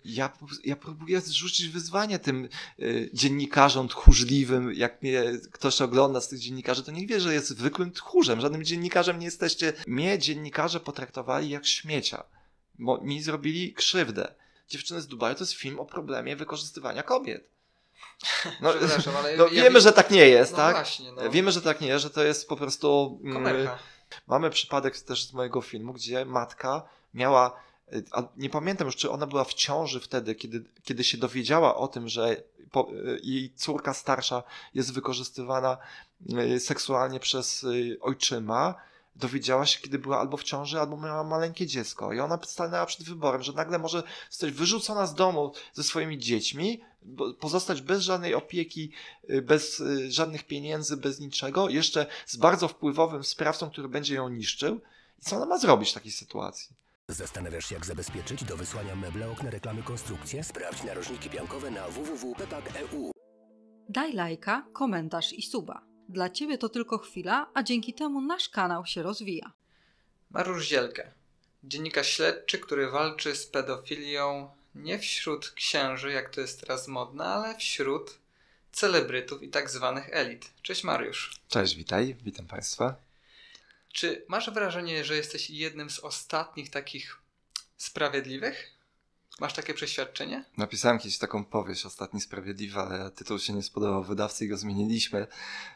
Ja próbuję zrzucić wyzwanie tym dziennikarzom tchórzliwym. Jak mnie ktoś ogląda z tych dziennikarzy, to niech wie, że jest zwykłym tchórzem. Żadnym dziennikarzem nie jesteście. Mnie dziennikarze potraktowali jak śmiecia. Mi zrobili krzywdę. Dziewczyny z Dubaju to jest film o problemie wykorzystywania kobiet. No, ale wiemy, że tak nie jest, tak? Właśnie, Wiemy, że tak nie jest, że to jest po prostu... komerka. Mamy przypadek też z mojego filmu, gdzie matka miała... Nie pamiętam już, czy ona była w ciąży wtedy, kiedy się dowiedziała o tym, że jej córka starsza jest wykorzystywana seksualnie przez ojczyma. Dowiedziała się, kiedy była albo w ciąży, albo miała maleńkie dziecko. I ona stanęła przed wyborem, że nagle może zostać wyrzucona z domu ze swoimi dziećmi, pozostać bez żadnej opieki, bez żadnych pieniędzy, bez niczego, jeszcze z bardzo wpływowym sprawcą, który będzie ją niszczył. I co ona ma zrobić w takiej sytuacji? Zastanawiasz się, jak zabezpieczyć do wysłania meble, okna, reklamy, konstrukcje? Sprawdź narożniki piankowe na www.pepak.eu. Daj lajka, komentarz i suba. Dla Ciebie to tylko chwila, a dzięki temu nasz kanał się rozwija. Mariusz Zielkę, dziennikarz śledczy, który walczy z pedofilią nie wśród księży, jak to jest teraz modne, ale wśród celebrytów i tak zwanych elit. Cześć Mariusz. Cześć, witam Państwa. Czy masz wrażenie, że jesteś jednym z ostatnich takich sprawiedliwych? Masz takie przeświadczenie? Napisałem kiedyś taką powieść, Ostatni Sprawiedliwy, ale tytuł się nie spodobał wydawcy i go zmieniliśmy.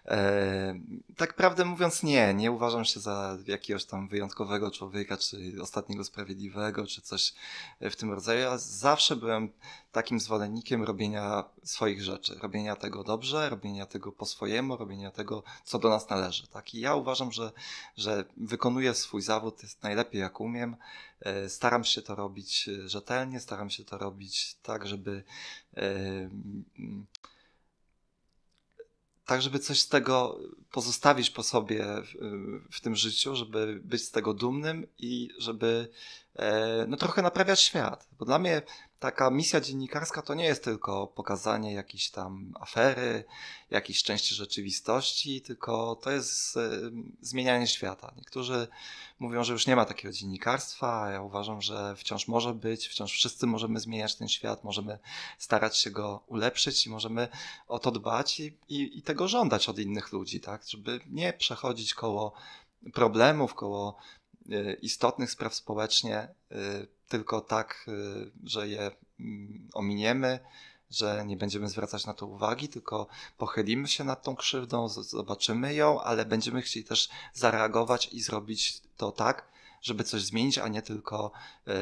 Tak prawdę mówiąc nie uważam się za jakiegoś tam wyjątkowego człowieka, czy ostatniego sprawiedliwego, czy coś w tym rodzaju. Ja zawsze byłem takim zwolennikiem robienia swoich rzeczy, robienia tego dobrze, robienia tego po swojemu, robienia tego, co do nas należy. Tak? I ja uważam, że wykonuję swój zawód najlepiej jak umiem. Staram się to robić rzetelnie, staram się to robić tak, żeby coś z tego pozostawić po sobie w tym życiu, żeby być z tego dumnym i żeby trochę naprawiać świat. Bo dla mnie taka misja dziennikarska to nie jest tylko pokazanie jakiejś tam afery, jakiejś części rzeczywistości, tylko to jest zmienianie świata. Niektórzy mówią, że już nie ma takiego dziennikarstwa, a ja uważam, że wciąż może być, wciąż wszyscy możemy zmieniać ten świat, możemy starać się go ulepszyć i możemy o to dbać i tego żądać od innych ludzi, tak? Żeby nie przechodzić koło problemów, koło istotnych spraw społecznie, tylko tak, że je ominiemy, że nie będziemy zwracać na to uwagi, tylko pochylimy się nad tą krzywdą, zobaczymy ją, ale będziemy chcieli też zareagować i zrobić to tak, żeby coś zmienić, a nie tylko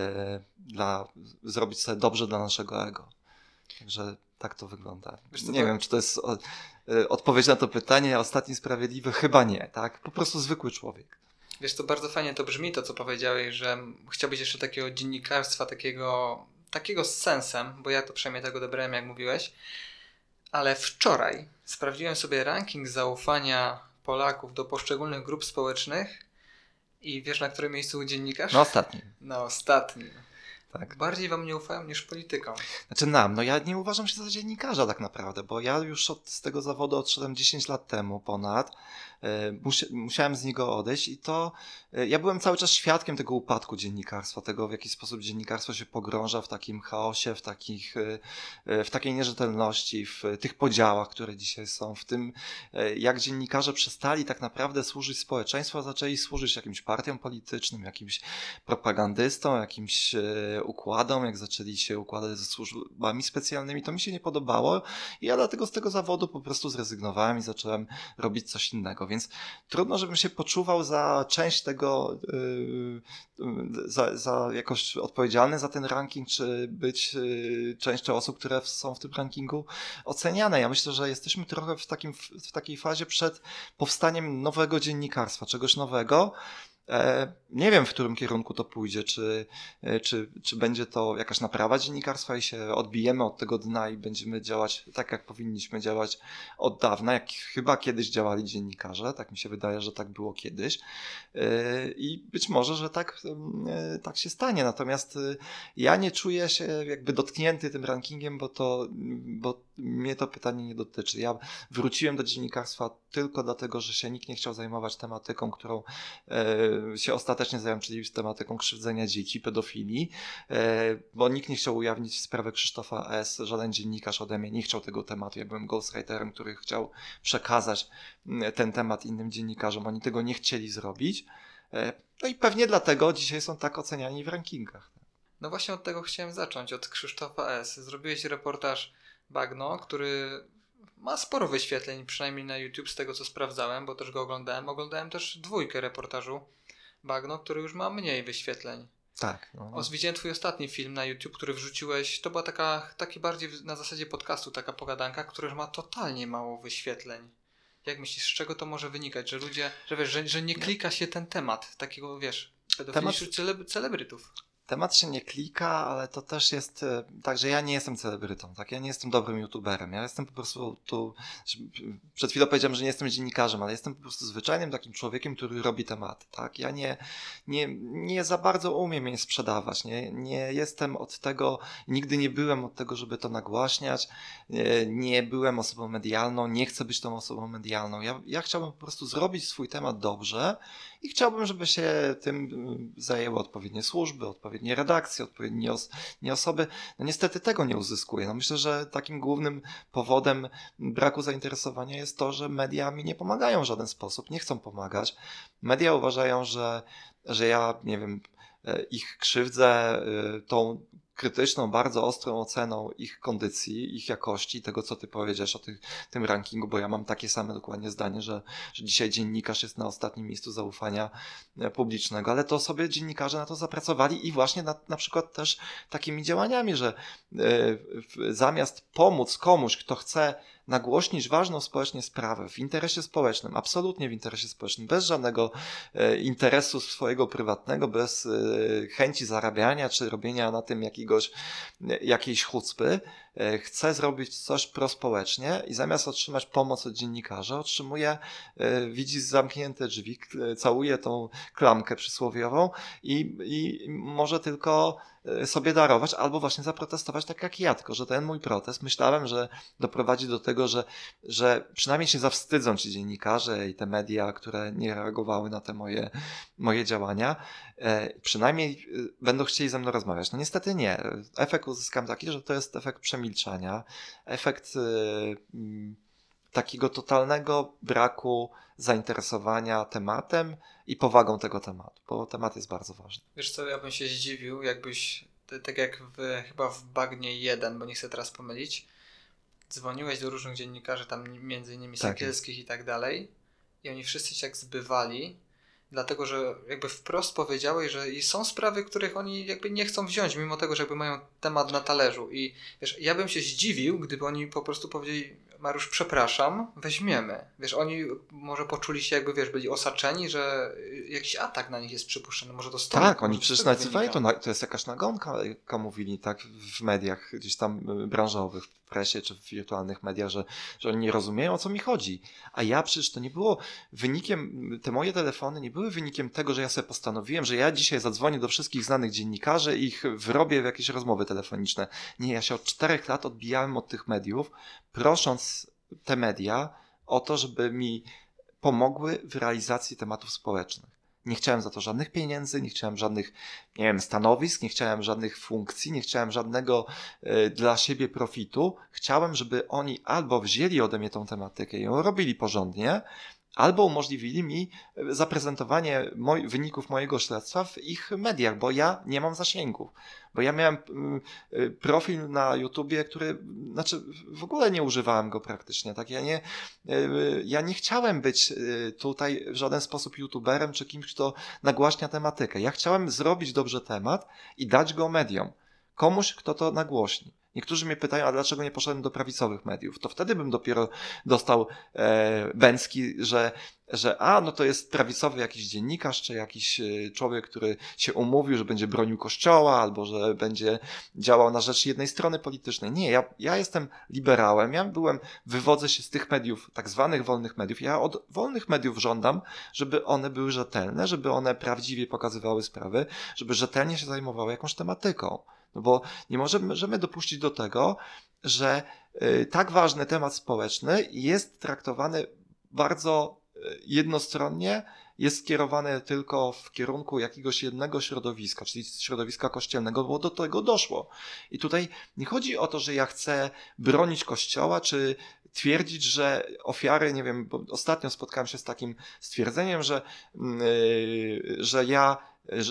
zrobić sobie dobrze dla naszego ego. Także tak to wygląda. Nie wiem, czy to jest odpowiedź na to pytanie. Ostatni sprawiedliwy? Chyba nie, tak? Po prostu zwykły człowiek. Wiesz, to bardzo fajnie to brzmi, to co powiedziałeś, że chciałbyś jeszcze takiego dziennikarstwa, takiego z sensem, bo ja to przynajmniej tego dobrałem, jak mówiłeś, ale wczoraj sprawdziłem sobie ranking zaufania Polaków do poszczególnych grup społecznych i wiesz, na którym miejscu dziennikarz? Na ostatnim. Na ostatnim. Tak. Bardziej wam nie ufają niż politykom. Znaczy ja nie uważam się za dziennikarza tak naprawdę, bo ja już z tego zawodu odszedłem 10 lat temu ponad. Musiałem z niego odejść i to ja byłem cały czas świadkiem tego upadku dziennikarstwa, tego w jaki sposób dziennikarstwo się pogrąża w takim chaosie, w takiej nierzetelności, w tych podziałach, które dzisiaj są, w tym jak dziennikarze przestali tak naprawdę służyć społeczeństwu, a zaczęli służyć jakimś partiom politycznym, jakimś propagandystom, jakimś układom, jak zaczęli się układać ze służbami specjalnymi, to mi się nie podobało i ja dlatego z tego zawodu po prostu zrezygnowałem i zacząłem robić coś innego, więc trudno, żebym się poczuwał za część tego, za jakoś odpowiedzialny za ten ranking, czy być częścią osób, które są w tym rankingu oceniane. Ja myślę, że jesteśmy trochę w takiej fazie przed powstaniem nowego dziennikarstwa, czegoś nowego. Nie wiem, w którym kierunku to pójdzie, czy będzie to jakaś naprawa dziennikarstwa i się odbijemy od tego dna i będziemy działać tak, jak powinniśmy działać od dawna, jak chyba kiedyś działali dziennikarze, tak mi się wydaje, że tak było kiedyś i być może, że tak się stanie, natomiast ja nie czuję się jakby dotknięty tym rankingiem, bo mnie to pytanie nie dotyczy. Ja wróciłem do dziennikarstwa tylko dlatego, że się nikt nie chciał zajmować tematyką, którą się ostatecznie zająłem, czyli z tematyką krzywdzenia dzieci, pedofilii, bo nikt nie chciał ujawnić sprawy Krzysztofa S., żaden dziennikarz ode mnie nie chciał tego tematu. Ja byłem ghostwriterem, który chciał przekazać ten temat innym dziennikarzom. Oni tego nie chcieli zrobić. No i pewnie dlatego dzisiaj są tak oceniani w rankingach. No właśnie od tego chciałem zacząć, od Krzysztofa S. Zrobiłeś reportaż Bagno, który ma sporo wyświetleń, przynajmniej na YouTube, z tego co sprawdzałem, bo też go oglądałem. Oglądałem też 2 reportażu Bagno, który już ma mniej wyświetleń. Tak. No. Widziałem twój ostatni film na YouTube, który wrzuciłeś, to była taki bardziej na zasadzie podcastu, taka pogadanka, która ma totalnie mało wyświetleń. Jak myślisz, z czego to może wynikać, że ludzie, że nie klika się ten temat takiego, wiesz, pedofilii wśród celebrytów? Temat się nie klika, ale to też jest tak, że ja nie jestem celebrytą, tak? Ja nie jestem dobrym youtuberem. Ja jestem po prostu tu, przed chwilą powiedziałem, że nie jestem dziennikarzem, ale jestem po prostu zwyczajnym takim człowiekiem, który robi tematy, tak? Ja nie za bardzo umiem je sprzedawać, nie jestem od tego, nigdy nie byłem od tego, żeby to nagłaśniać, nie byłem osobą medialną, nie chcę być tą osobą medialną. Ja chciałbym po prostu zrobić swój temat dobrze i chciałbym, żeby się tym zajęły odpowiednie służby, odpowiednie redakcje, odpowiednie osoby. No niestety tego nie uzyskuję. No myślę, że takim głównym powodem braku zainteresowania jest to, że media mi nie pomagają w żaden sposób, nie chcą pomagać. Media uważają, że ja, nie wiem, ich krzywdzę tą krytyczną, bardzo ostrą oceną ich kondycji, ich jakości, tego co ty powiedziałeś o tym rankingu, bo ja mam takie same dokładnie zdanie, że dzisiaj dziennikarz jest na ostatnim miejscu zaufania publicznego, ale to sobie dziennikarze na to zapracowali i właśnie na przykład też takimi działaniami, że zamiast pomóc komuś, kto chce nagłośnić ważną społecznie sprawę w interesie społecznym, absolutnie w interesie społecznym, bez żadnego interesu swojego prywatnego, bez chęci zarabiania czy robienia na tym jakiejś chucpy, chce zrobić coś prospołecznie i zamiast otrzymać pomoc od dziennikarza, widzi zamknięte drzwi, całuje tą klamkę przysłowiową i może tylko sobie darować albo właśnie zaprotestować tak jak ja, tylko że ten mój protest myślałem, że doprowadzi do tego, że przynajmniej się zawstydzą ci dziennikarze i te media, które nie reagowały na te moje działania, przynajmniej będą chcieli ze mną rozmawiać. No niestety nie. Efekt uzyskam taki, że to jest efekt przemilczania, efekt takiego totalnego braku zainteresowania tematem i powagą tego tematu, bo temat jest bardzo ważny. Wiesz co, ja bym się zdziwił, jakbyś, tak jak chyba w Bagnie 1, bo nie chcę teraz pomylić, dzwoniłeś do różnych dziennikarzy, tam między innymi Sekielskich i tak dalej, i oni wszyscy się tak zbywali, dlatego że jakby wprost powiedziałeś, że są sprawy, których oni jakby nie chcą wziąć, mimo tego, że jakby mają temat na talerzu. I wiesz, ja bym się zdziwił, gdyby oni po prostu powiedzieli: Mariusz, przepraszam, weźmiemy. Wiesz, oni może poczuli się jakby, wiesz, byli osaczeni, że jakiś atak na nich jest przypuszczony. Może to stąd. Tak, oni przecież nazywali to jest jakaś nagonka, mówili tak w mediach gdzieś tam branżowych, w presie czy w wirtualnych mediach, że oni nie rozumieją, o co mi chodzi. A ja przecież to nie było wynikiem, te moje telefony nie były wynikiem tego, że ja sobie postanowiłem, że ja dzisiaj zadzwonię do wszystkich znanych dziennikarzy i ich wrobię w jakieś rozmowy telefoniczne. Nie, ja się od 4 lat odbijałem od tych mediów, prosząc te media o to, żeby mi pomogły w realizacji tematów społecznych. Nie chciałem za to żadnych pieniędzy, nie chciałem żadnych, nie wiem, stanowisk, nie chciałem żadnych funkcji, nie chciałem żadnego dla siebie profitu. Chciałem, żeby oni albo wzięli ode mnie tą tematykę i ją robili porządnie, albo umożliwili mi zaprezentowanie wyników mojego śledztwa w ich mediach, bo ja nie mam zasięgów. Bo ja miałem profil na YouTubie, w ogóle nie używałem go praktycznie. Tak? Ja nie chciałem być tutaj w żaden sposób YouTuberem czy kimś, kto nagłaśnia tematykę. Ja chciałem zrobić dobrze temat i dać go mediom. Komuś, kto to nagłośni. Niektórzy mnie pytają, a dlaczego nie poszedłem do prawicowych mediów? To wtedy bym dopiero dostał bęcki, że że no to jest prawicowy jakiś dziennikarz, czy jakiś człowiek, który się umówił, że będzie bronił Kościoła, albo że będzie działał na rzecz jednej strony politycznej. Nie, ja jestem liberałem, wywodzę się z tych mediów, tak zwanych wolnych mediów. Ja od wolnych mediów żądam, żeby one były rzetelne, żeby one prawdziwie pokazywały sprawy, żeby rzetelnie się zajmowały jakąś tematyką. No bo nie możemy dopuścić do tego, że tak ważny temat społeczny jest traktowany bardzo jednostronnie, jest skierowane tylko w kierunku jakiegoś jednego środowiska, czyli środowiska kościelnego, bo do tego doszło. I tutaj nie chodzi o to, że ja chcę bronić Kościoła, czy twierdzić, że ofiary, nie wiem, bo ostatnio spotkałem się z takim stwierdzeniem, że ja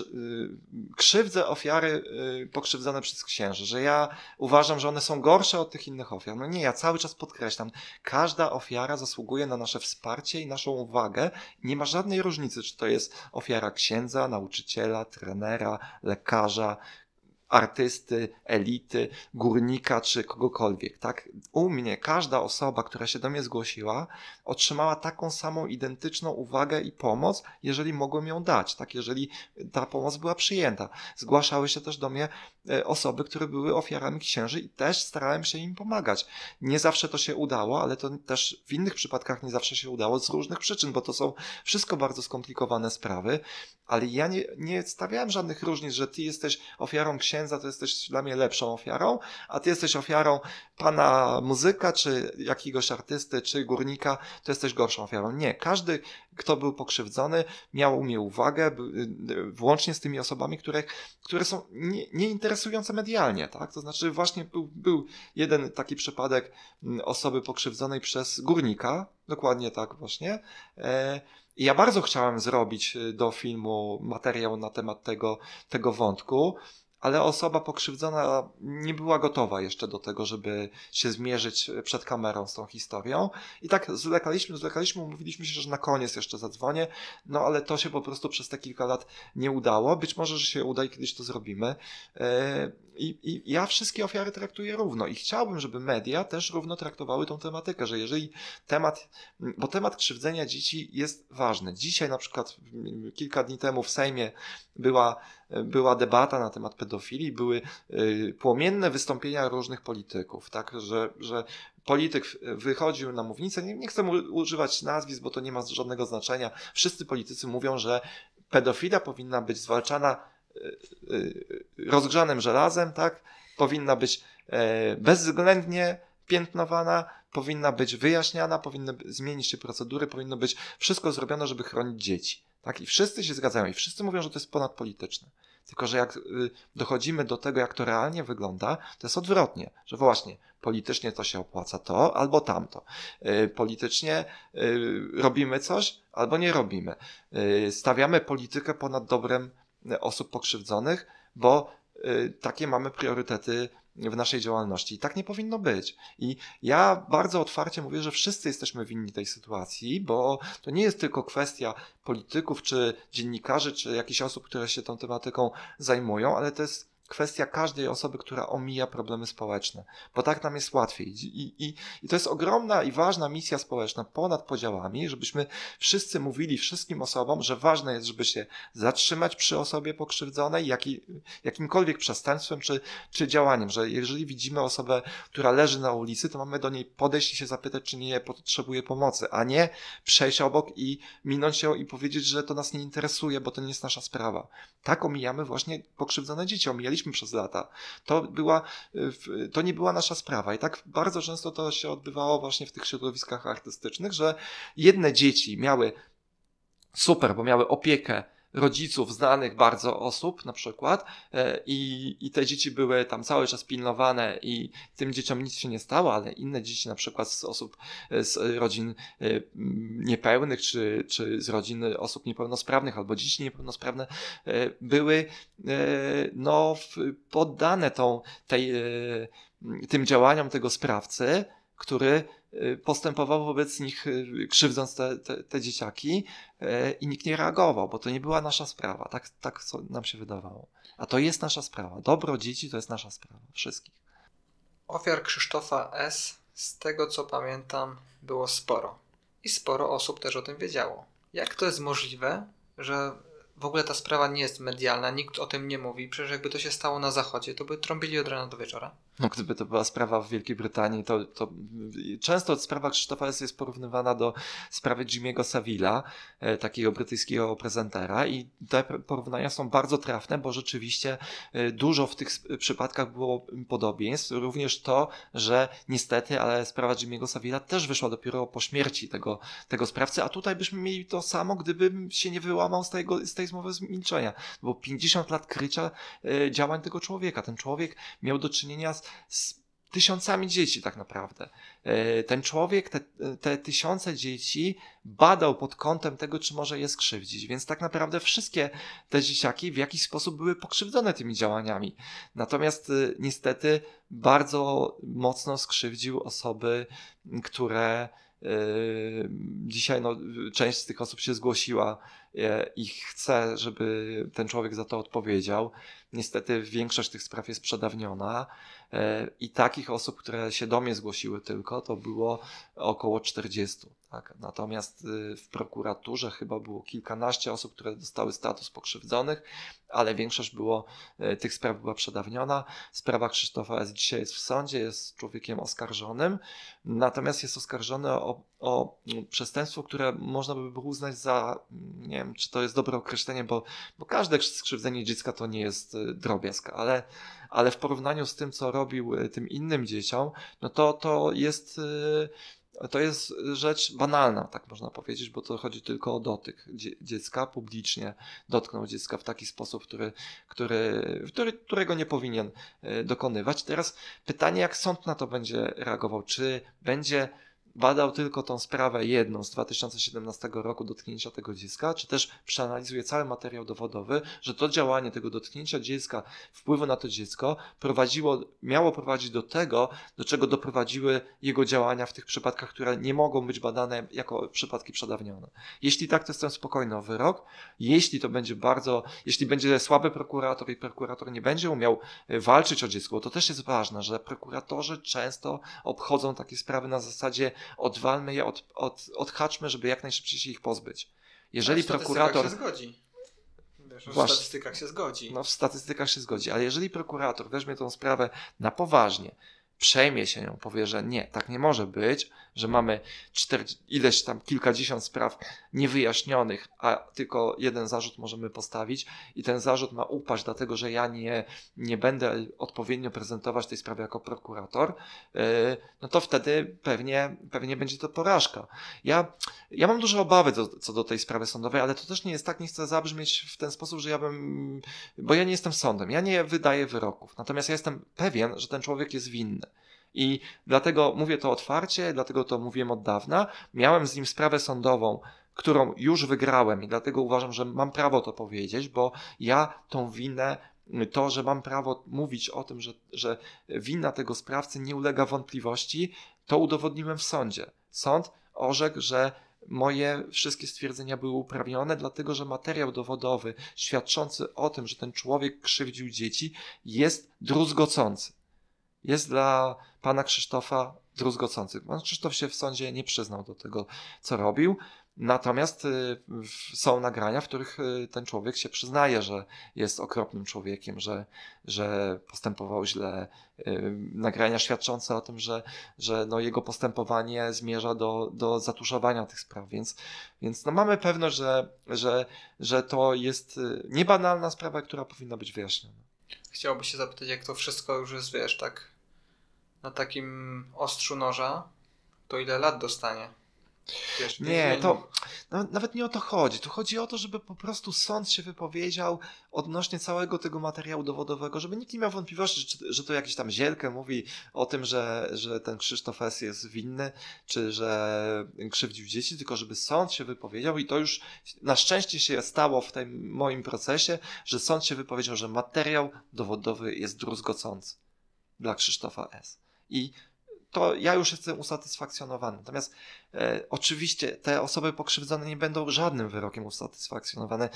krzywdzę ofiary pokrzywdzone przez księży, że ja uważam, że one są gorsze od tych innych ofiar. No nie, ja cały czas podkreślam, każda ofiara zasługuje na nasze wsparcie i naszą uwagę. Nie ma żadnej różnicy, czy to jest ofiara księdza, nauczyciela, trenera, lekarza, artysty, elity, górnika czy kogokolwiek, tak? U mnie każda osoba, która się do mnie zgłosiła, otrzymała taką samą identyczną uwagę i pomoc, jeżeli mogłem ją dać, tak? Jeżeli ta pomoc była przyjęta. Zgłaszały się też do mnie osoby, które były ofiarami księży i też starałem się im pomagać. Nie zawsze to się udało, ale to też w innych przypadkach nie zawsze się udało z różnych przyczyn, bo to są wszystko bardzo skomplikowane sprawy, ale ja nie stawiałem żadnych różnic, że ty jesteś ofiarą księdza, to jesteś dla mnie lepszą ofiarą, a ty jesteś ofiarą pana muzyka, czy jakiegoś artysty, czy górnika, to jesteś gorszą ofiarą. Nie, każdy, kto był pokrzywdzony, miał u mnie uwagę, włącznie z tymi osobami, które są nieinteresujące medialnie, tak? To znaczy właśnie był jeden taki przypadek osoby pokrzywdzonej przez górnika, dokładnie tak właśnie. I ja bardzo chciałem zrobić do filmu materiał na temat tego wątku, ale osoba pokrzywdzona nie była gotowa jeszcze do tego, żeby się zmierzyć przed kamerą z tą historią. I tak zwlekaliśmy, umówiliśmy się, że na koniec jeszcze zadzwonię, no ale to się po prostu przez te kilka lat nie udało. Być może, że się uda i kiedyś to zrobimy. I ja wszystkie ofiary traktuję równo i chciałbym, żeby media też równo traktowały tą tematykę, że jeżeli bo temat krzywdzenia dzieci jest ważny. Dzisiaj na przykład kilka dni temu w Sejmie była debata na temat pedofilii, były płomienne wystąpienia różnych polityków, tak, że polityk wychodził na mównicę, nie chcę używać nazwisk, bo to nie ma żadnego znaczenia. Wszyscy politycy mówią, że pedofilia powinna być zwalczana rozgrzanym żelazem, tak? Powinna być bezwzględnie piętnowana, powinna być wyjaśniana, powinny zmienić się procedury, powinno być wszystko zrobione, żeby chronić dzieci. Tak? I wszyscy się zgadzają i wszyscy mówią, że to jest ponadpolityczne. Tylko że jak dochodzimy do tego, jak to realnie wygląda, to jest odwrotnie, że właśnie politycznie to się opłaca to albo tamto. Politycznie robimy coś albo nie robimy. Stawiamy politykę ponad dobrem osób pokrzywdzonych, bo takie mamy priorytety w naszej działalności. I tak nie powinno być. I ja bardzo otwarcie mówię, że wszyscy jesteśmy winni tej sytuacji, bo to nie jest tylko kwestia polityków, czy dziennikarzy, czy jakichś osób, które się tą tematyką zajmują, ale to jest kwestia każdej osoby, która omija problemy społeczne, bo tak nam jest łatwiej. I to jest ogromna i ważna misja społeczna ponad podziałami, żebyśmy wszyscy mówili wszystkim osobom, że ważne jest, żeby się zatrzymać przy osobie pokrzywdzonej, jakimkolwiek przestępstwem czy działaniem, że jeżeli widzimy osobę, która leży na ulicy, to mamy do niej podejść i się zapytać, czy nie potrzebuje pomocy, a nie przejść obok i minąć ją i powiedzieć, że to nas nie interesuje, bo to nie jest nasza sprawa. Tak omijamy właśnie pokrzywdzone dzieci, omijaliśmy przez lata. To nie była nasza sprawa i tak bardzo często to się odbywało właśnie w tych środowiskach artystycznych, że jedne dzieci miały super, bo miały opiekę rodziców, znanych bardzo osób na przykład i te dzieci były tam cały czas pilnowane i tym dzieciom nic się nie stało, ale inne dzieci na przykład z rodzin niepełnych czy z rodzin osób niepełnosprawnych albo dzieci niepełnosprawne były poddane tym działaniom tego sprawcy, który postępował wobec nich, krzywdząc te dzieciaki i nikt nie reagował, bo to nie była nasza sprawa. Tak nam się wydawało. A to jest nasza sprawa. Dobro dzieci to jest nasza sprawa. Wszystkich. Ofiar Krzysztofa S., z tego co pamiętam, było sporo. i sporo osób też o tym wiedziało. Jak to jest możliwe, że w ogóle ta sprawa nie jest medialna, nikt o tym nie mówi? Przecież jakby to się stało na Zachodzie, to by trąbili od rana do wieczora. No, gdyby to była sprawa w Wielkiej Brytanii, to często sprawa Krzysztofa S. jest porównywana do sprawy Jimmy'ego Saville'a, takiego brytyjskiego prezentera, i te porównania są bardzo trafne, bo rzeczywiście dużo w tych przypadkach było podobieństw. Również to, że niestety, ale sprawa Jimmy'ego Saville'a też wyszła dopiero po śmierci tego sprawcy, a tutaj byśmy mieli to samo, gdybym się nie wyłamał z tej zmowy milczenia. Bo 50 lat krycia działań tego człowieka. Ten człowiek miał do czynienia z tysiącami dzieci tak naprawdę. Ten człowiek te tysiące dzieci badał pod kątem tego, czy może je skrzywdzić, więc tak naprawdę wszystkie te dzieciaki w jakiś sposób były pokrzywdzone tymi działaniami. Natomiast niestety bardzo mocno skrzywdził osoby, które dzisiaj część z tych osób się zgłosiła i chce, żeby ten człowiek za to odpowiedział. Niestety większość tych spraw jest przedawniona i takich osób, które się do mnie zgłosiły tylko, to było około 40. Tak? Natomiast w prokuraturze chyba było kilkanaście osób, które dostały status pokrzywdzonych, ale większość tych spraw była przedawniona. Sprawa Krzysztofa S. dzisiaj jest w sądzie, jest człowiekiem oskarżonym, natomiast jest oskarżony o przestępstwo, które można by było uznać za, nie wiem, czy to jest dobre określenie, bo każde skrzywdzenie dziecka to nie jest drobiazg, ale w porównaniu z tym, co robił tym innym dzieciom, no to jest rzecz banalna, tak można powiedzieć, bo to chodzi tylko o dotyk dziecka, publicznie dotknął dziecka w taki sposób, którego nie powinien dokonywać. Teraz pytanie, jak sąd na to będzie reagował, czy będzie badał tylko tą sprawę jedną z 2017 roku dotknięcia tego dziecka, czy też przeanalizuje cały materiał dowodowy, że to działanie tego dotknięcia dziecka, wpływu na to dziecko miało prowadzić do tego, do czego doprowadziły jego działania w tych przypadkach, które nie mogą być badane jako przypadki przedawnione. Jeśli tak, to jestem spokojny o wyrok. Jeśli będzie słaby prokurator i prokurator nie będzie umiał walczyć o dziecko, bo to też jest ważne, że prokuratorzy często obchodzą takie sprawy na zasadzie odwalmy je, odhaczmy, żeby jak najszybciej się ich pozbyć. Jeżeli prokurator... się zgodzi. Wiesz, w statystykach się zgodzi. No w statystykach się zgodzi, ale jeżeli prokurator weźmie tą sprawę na poważnie, przejmie się nią, powie, że nie, tak nie może być, że mamy ileś tam kilkadziesiąt spraw niewyjaśnionych, a tylko jeden zarzut możemy postawić i ten zarzut ma upaść, dlatego że ja nie będę odpowiednio prezentować tej sprawy jako prokurator, no to wtedy pewnie będzie to porażka. Ja mam duże obawy co do tej sprawy sądowej, ale to też nie jest tak, nie chcę zabrzmieć w ten sposób, że bo ja nie jestem sądem, ja nie wydaję wyroków, natomiast ja jestem pewien, że ten człowiek jest winny. I dlatego mówię to otwarcie, dlatego to mówiłem od dawna. Miałem z nim sprawę sądową, którą już wygrałem i dlatego uważam, że mam prawo to powiedzieć, bo ja tą winę, to, że mam prawo mówić o tym, że wina tego sprawcy nie ulega wątpliwości, to udowodniłem w sądzie. Sąd orzekł, że moje wszystkie stwierdzenia były uprawnione, dlatego że materiał dowodowy świadczący o tym, że ten człowiek krzywdził dzieci, jest druzgocący. Jest dla pana Krzysztofa druzgocący. Pan Krzysztof się w sądzie nie przyznał do tego, co robił, natomiast są nagrania, w których ten człowiek się przyznaje, że jest okropnym człowiekiem, że postępował źle. Nagrania świadczące o tym, że jego postępowanie zmierza do zatuszowania tych spraw, więc mamy pewność, że to jest niebanalna sprawa, która powinna być wyjaśniona. Chciałoby się zapytać, jak to wszystko już jest, wiesz, tak na takim ostrzu noża, to ile lat dostanie? Wiesz, nie, to nawet nie o to chodzi. Tu chodzi o to, żeby po prostu sąd się wypowiedział odnośnie całego tego materiału dowodowego, żeby nikt nie miał wątpliwości, że to jakiś tam Zielkę mówi o tym, że ten Krzysztof S. jest winny, czy że krzywdził dzieci, tylko żeby sąd się wypowiedział i to już na szczęście się stało w tym moim procesie, że sąd się wypowiedział, że materiał dowodowy jest druzgocący dla Krzysztofa S. I to ja już jestem usatysfakcjonowany. Natomiast oczywiście te osoby pokrzywdzone nie będą żadnym wyrokiem usatysfakcjonowane.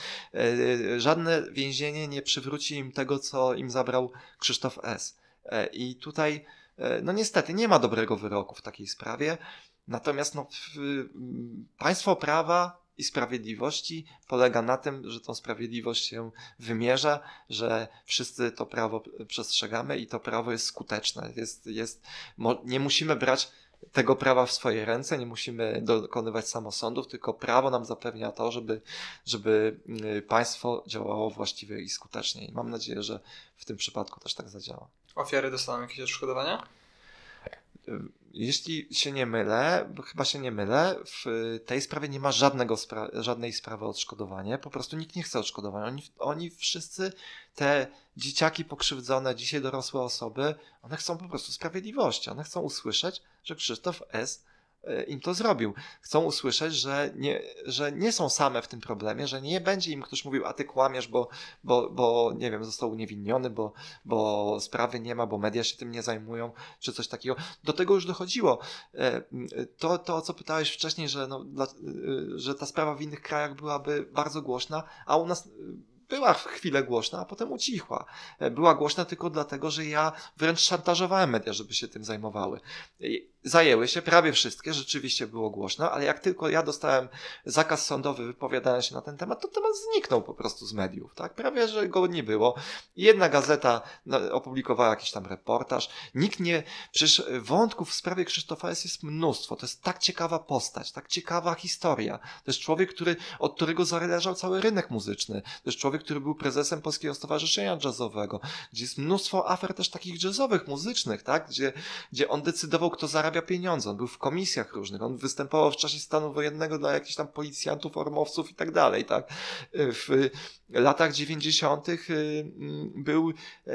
Żadne więzienie nie przywróci im tego, co im zabrał Krzysztof S. I tutaj no niestety nie ma dobrego wyroku w takiej sprawie. Natomiast państwo prawa i sprawiedliwości polega na tym, że tą sprawiedliwość się wymierza, że wszyscy to prawo przestrzegamy i to prawo jest skuteczne. Nie musimy brać tego prawa w swoje ręce, nie musimy dokonywać samosądów, tylko prawo nam zapewnia to, żeby państwo działało właściwie i skutecznie. I mam nadzieję, że w tym przypadku też tak zadziała. Ofiary dostaną jakieś odszkodowania? Jeśli się nie mylę, bo chyba się nie mylę, w tej sprawie nie ma żadnej sprawy o odszkodowanie. Po prostu nikt nie chce odszkodowania. Oni wszyscy, te dzieciaki pokrzywdzone, dzisiaj dorosłe osoby, one chcą po prostu sprawiedliwości. One chcą usłyszeć, że Krzysztof S. im to zrobił. Chcą usłyszeć, że nie są same w tym problemie, że nie będzie im ktoś mówił, a ty kłamiesz, bo nie wiem, został uniewinniony, bo sprawy nie ma, bo media się tym nie zajmują, czy coś takiego. Do tego już dochodziło. To o co pytałeś wcześniej, że ta sprawa w innych krajach byłaby bardzo głośna, a u nas była chwilę głośna, a potem ucichła. Była głośna tylko dlatego, że ja wręcz szantażowałem media, żeby się tym zajmowały. Zajęły się, prawie wszystkie, rzeczywiście było głośno, ale jak tylko ja dostałem zakaz sądowy wypowiadania się na ten temat, to temat zniknął po prostu z mediów. Tak? Prawie, że go nie było. Jedna gazeta opublikowała jakiś tam reportaż. Przecież wątków w sprawie Krzysztofa S. jest mnóstwo. To jest tak ciekawa postać, tak ciekawa historia. To jest człowiek, od którego zależał cały rynek muzyczny. To jest człowiek, który był prezesem Polskiego Stowarzyszenia Jazzowego, gdzie jest mnóstwo afer też takich jazzowych, muzycznych, tak? Gdzie on decydował, kto zarabia pieniądze. On był w komisjach różnych. On występował w czasie stanu wojennego dla jakichś tam policjantów, ormowców i tak dalej, tak? W latach 90. był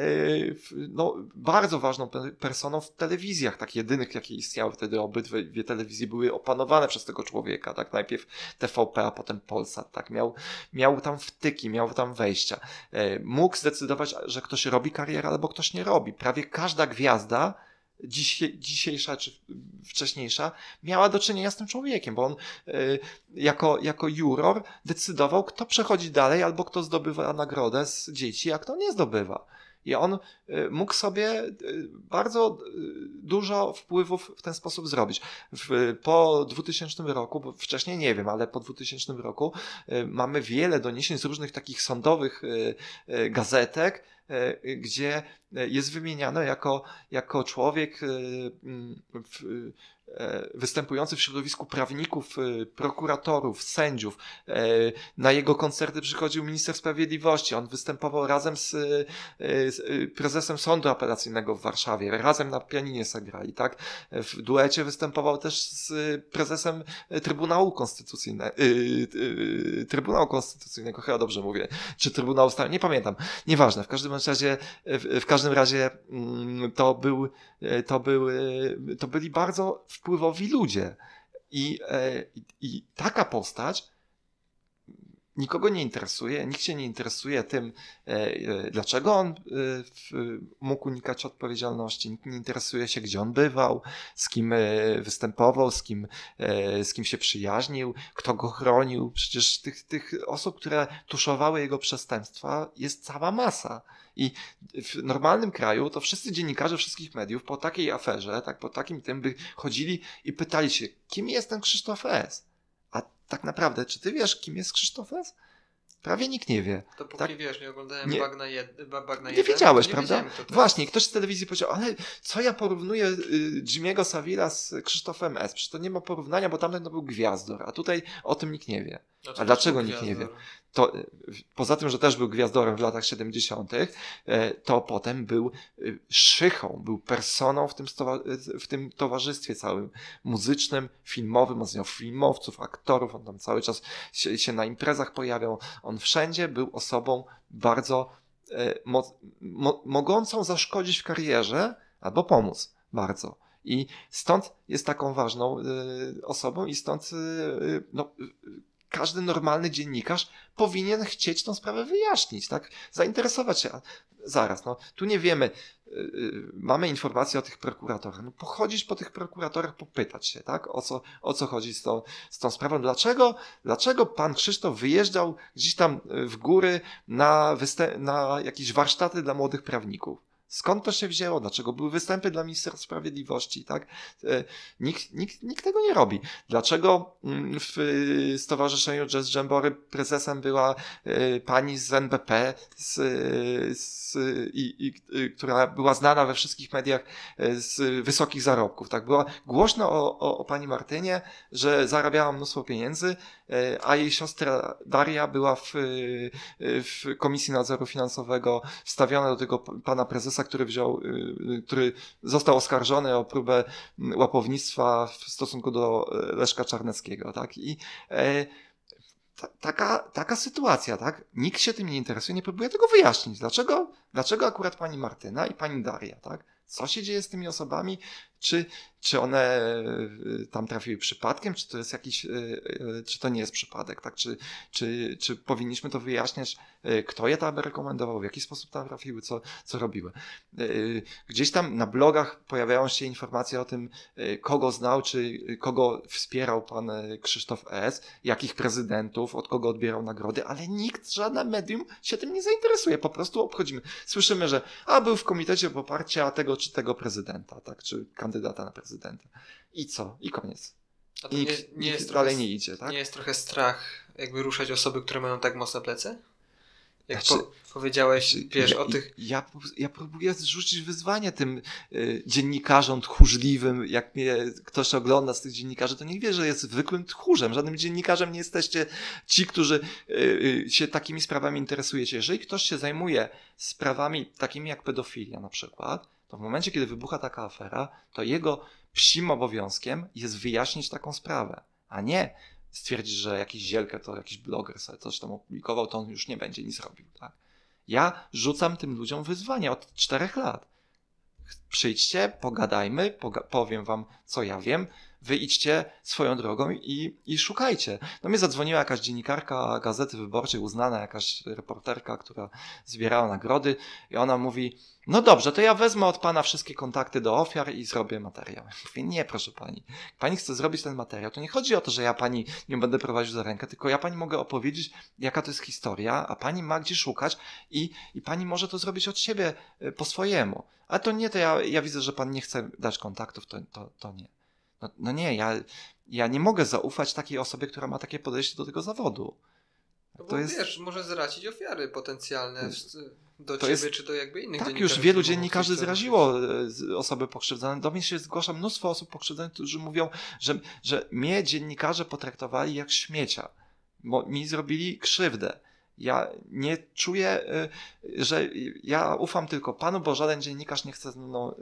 bardzo ważną personą w telewizjach, tak jedynych, jakie istniały wtedy. Obydwie telewizje były opanowane przez tego człowieka, tak? Najpierw TVP, a potem Polsat, tak? Miał tam wtyki, miał tam wejścia. Mógł zdecydować, że ktoś robi karierę albo ktoś nie robi. Prawie każda gwiazda dzisiejsza czy wcześniejsza miała do czynienia z tym człowiekiem, bo on jako juror decydował, kto przechodzi dalej albo kto zdobywa nagrodę z dzieci, a kto nie zdobywa. I on mógł sobie bardzo dużo wpływów w ten sposób zrobić. Po 2000 roku, bo wcześniej nie wiem, ale po 2000 roku mamy wiele doniesień z różnych takich sądowych gazetek, gdzie jest wymieniano jako człowiek występujący w środowisku prawników, prokuratorów, sędziów. Na jego koncerty przychodził minister sprawiedliwości. On występował razem z prezesem Sądu Apelacyjnego w Warszawie. Razem na pianinie zagrali, tak? W duecie występował też z prezesem Trybunału Konstytucyjnego, chyba dobrze mówię, czy Trybunału Stanu, nie pamiętam. Nieważne, w każdym razie to byli bardzo wpływowi ludzie. I taka postać nikogo nie interesuje, nikt się nie interesuje tym, dlaczego on mógł unikać odpowiedzialności, nikt nie interesuje się, gdzie on bywał, z kim występował, z kim się przyjaźnił, kto go chronił. Przecież tych osób, które tuszowały jego przestępstwa, jest cała masa. I w normalnym kraju to wszyscy dziennikarze wszystkich mediów po takiej aferze, tak, po takim tym by chodzili i pytali się, kim jest ten Krzysztof S. A tak naprawdę, czy ty wiesz, kim jest Krzysztof S? Prawie nikt nie wie. Dopóki tak? nie oglądałem Bagna 1. Nie wiedziałeś, prawda? Właśnie, ktoś z telewizji powiedział, ale co ja porównuję Jimmy'ego Savila z Krzysztofem S? Przecież to nie ma porównania, bo tamten to był gwiazdor, a tutaj o tym nikt nie wie. A dlaczego nikt nie wie? To, poza tym, że też był gwiazdorem w latach 70., to potem był szychą, był personą w tym towarzystwie całym muzycznym, filmowym, on znał filmowców, aktorów, on tam cały czas się na imprezach pojawiał. On wszędzie był osobą bardzo mogącą zaszkodzić w karierze albo pomóc bardzo. I stąd jest taką ważną osobą i stąd każdy normalny dziennikarz powinien chcieć tą sprawę wyjaśnić, tak? Zainteresować się. Zaraz, tu nie wiemy, mamy informacje o tych prokuratorach. Pochodzić po tych prokuratorach, popytać się, tak? O co chodzi z tą sprawą. Dlaczego pan Krzysztof wyjeżdżał gdzieś tam w góry na jakieś warsztaty dla młodych prawników? Skąd to się wzięło? Dlaczego były występy dla ministra sprawiedliwości? Tak? Nikt tego nie robi. Dlaczego w Stowarzyszeniu Jazz Jamboree prezesem była pani z NBP, która była znana we wszystkich mediach z wysokich zarobków? Tak? Była głośno o pani Martynie, że zarabiała mnóstwo pieniędzy, a jej siostra Daria była w Komisji Nadzoru Finansowego wstawiona do tego pana prezesa, który został oskarżony o próbę łapownictwa w stosunku do Leszka Czarneckiego, tak? I taka sytuacja, tak? Nikt się tym nie interesuje, nie próbuje tego wyjaśnić. Dlaczego akurat pani Martyna i pani Daria, tak? Co się dzieje z tymi osobami? Czy one tam trafiły przypadkiem? Czy to jest czy to nie jest przypadek, tak? Czy powinniśmy to wyjaśniać, kto je tam rekomendował, w jaki sposób tam trafiły, co robiły? Gdzieś tam na blogach pojawiają się informacje o tym, kogo znał, czy kogo wspierał pan Krzysztof S., jakich prezydentów, od kogo odbierał nagrody, ale nikt, żadne medium się tym nie zainteresuje. Po prostu obchodzimy. Słyszymy, że był w komitecie poparcia tego czy tego prezydenta, tak? Czy kandydata na prezydenta. I co? I koniec. A to nie jest dalej nie idzie, tak? Nie jest trochę strach jakby ruszać osoby, które mają tak mocne plecy? Jak powiedziałeś, o tych... Ja próbuję zrzucić wyzwanie tym dziennikarzom tchórzliwym. Jak mnie ktoś ogląda z tych dziennikarzy, to niech wie, że jest zwykłym tchórzem. Żadnym dziennikarzem nie jesteście ci, którzy się takimi sprawami interesujecie. Jeżeli ktoś się zajmuje sprawami takimi jak pedofilia na przykład, to w momencie, kiedy wybucha taka afera, to jego psim obowiązkiem jest wyjaśnić taką sprawę, a nie stwierdzić, że jakiś Zielkę to jakiś bloger sobie coś tam opublikował, to on już nie będzie nic robił. Tak? Ja rzucam tym ludziom wyzwania od 4 lat. Przyjdźcie, pogadajmy, powiem wam, co ja wiem, wy idźcie swoją drogą i szukajcie. No mnie zadzwoniła jakaś dziennikarka Gazety Wyborczej, uznana jakaś reporterka, która zbierała nagrody i ona mówi, no dobrze, to ja wezmę od pana wszystkie kontakty do ofiar i zrobię materiał. Mówię, nie, proszę pani. Jak pani chce zrobić ten materiał, to nie chodzi o to, że ja pani nie będę prowadził za rękę, tylko ja pani mogę opowiedzieć, jaka to jest historia, a pani ma gdzie szukać i pani może to zrobić od siebie po swojemu. A to nie, to ja widzę, że pan nie chce dać kontaktów, to nie. No nie, ja nie mogę zaufać takiej osobie, która ma takie podejście do tego zawodu. No bo wiesz, może zrazić ofiary potencjalne do to ciebie, czy do jakby innych tak, dziennikarzy. już wielu dziennikarzy zraziło osoby pokrzywdzone. Do mnie się zgłasza mnóstwo osób pokrzywdzonych, którzy mówią, że mnie dziennikarze potraktowali jak śmiecia, bo mi zrobili krzywdę. Ja nie czuję, że ja ufam tylko panu, bo żaden dziennikarz nie chce,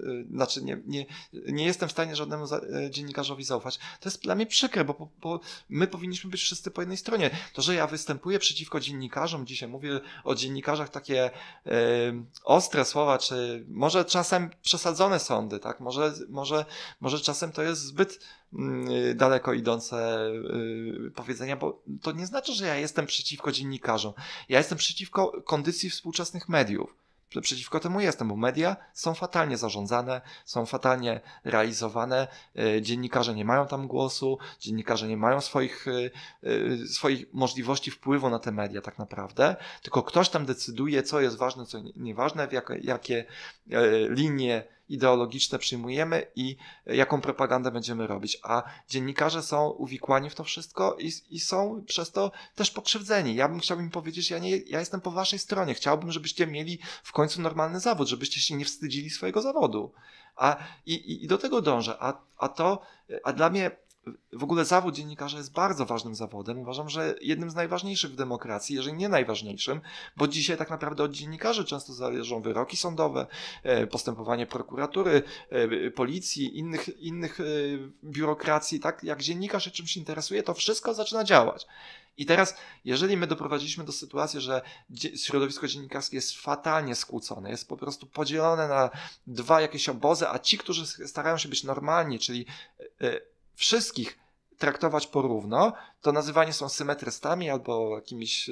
nie jestem w stanie żadnemu dziennikarzowi zaufać. To jest dla mnie przykre, bo my powinniśmy być wszyscy po jednej stronie. To, że ja występuję przeciwko dziennikarzom, dzisiaj mówię o dziennikarzach takie ostre słowa, czy może czasem przesadzone sądy, tak? Może czasem to jest zbyt daleko idące powiedzenia, bo to nie znaczy, że ja jestem przeciwko dziennikarzom. Ja jestem przeciwko kondycji współczesnych mediów. Przeciwko temu jestem, bo media są fatalnie zarządzane, są fatalnie realizowane, dziennikarze nie mają tam głosu, dziennikarze nie mają swoich możliwości wpływu na te media tak naprawdę, tylko ktoś tam decyduje, co jest ważne, co nieważne, jakie linie ideologiczne przyjmujemy i jaką propagandę będziemy robić. A dziennikarze są uwikłani w to wszystko i są przez to też pokrzywdzeni. Chciałbym im powiedzieć, ja jestem po waszej stronie. Chciałbym, żebyście mieli w końcu normalny zawód, żebyście się nie wstydzili swojego zawodu. I do tego dążę. A dla mnie w ogóle zawód dziennikarza jest bardzo ważnym zawodem. Uważam, że jednym z najważniejszych w demokracji, jeżeli nie najważniejszym, bo dzisiaj tak naprawdę od dziennikarzy często zależą wyroki sądowe, postępowanie prokuratury, policji, innych biurokracji. Tak? Jak dziennikarz się czymś interesuje, to wszystko zaczyna działać. I teraz, jeżeli my doprowadziliśmy do sytuacji, że środowisko dziennikarskie jest fatalnie skłócone, jest po prostu podzielone na 2 jakieś obozy, a ci, którzy starają się być normalni, czyli wszystkich traktować porówno, to nazywani są symetrystami albo jakimiś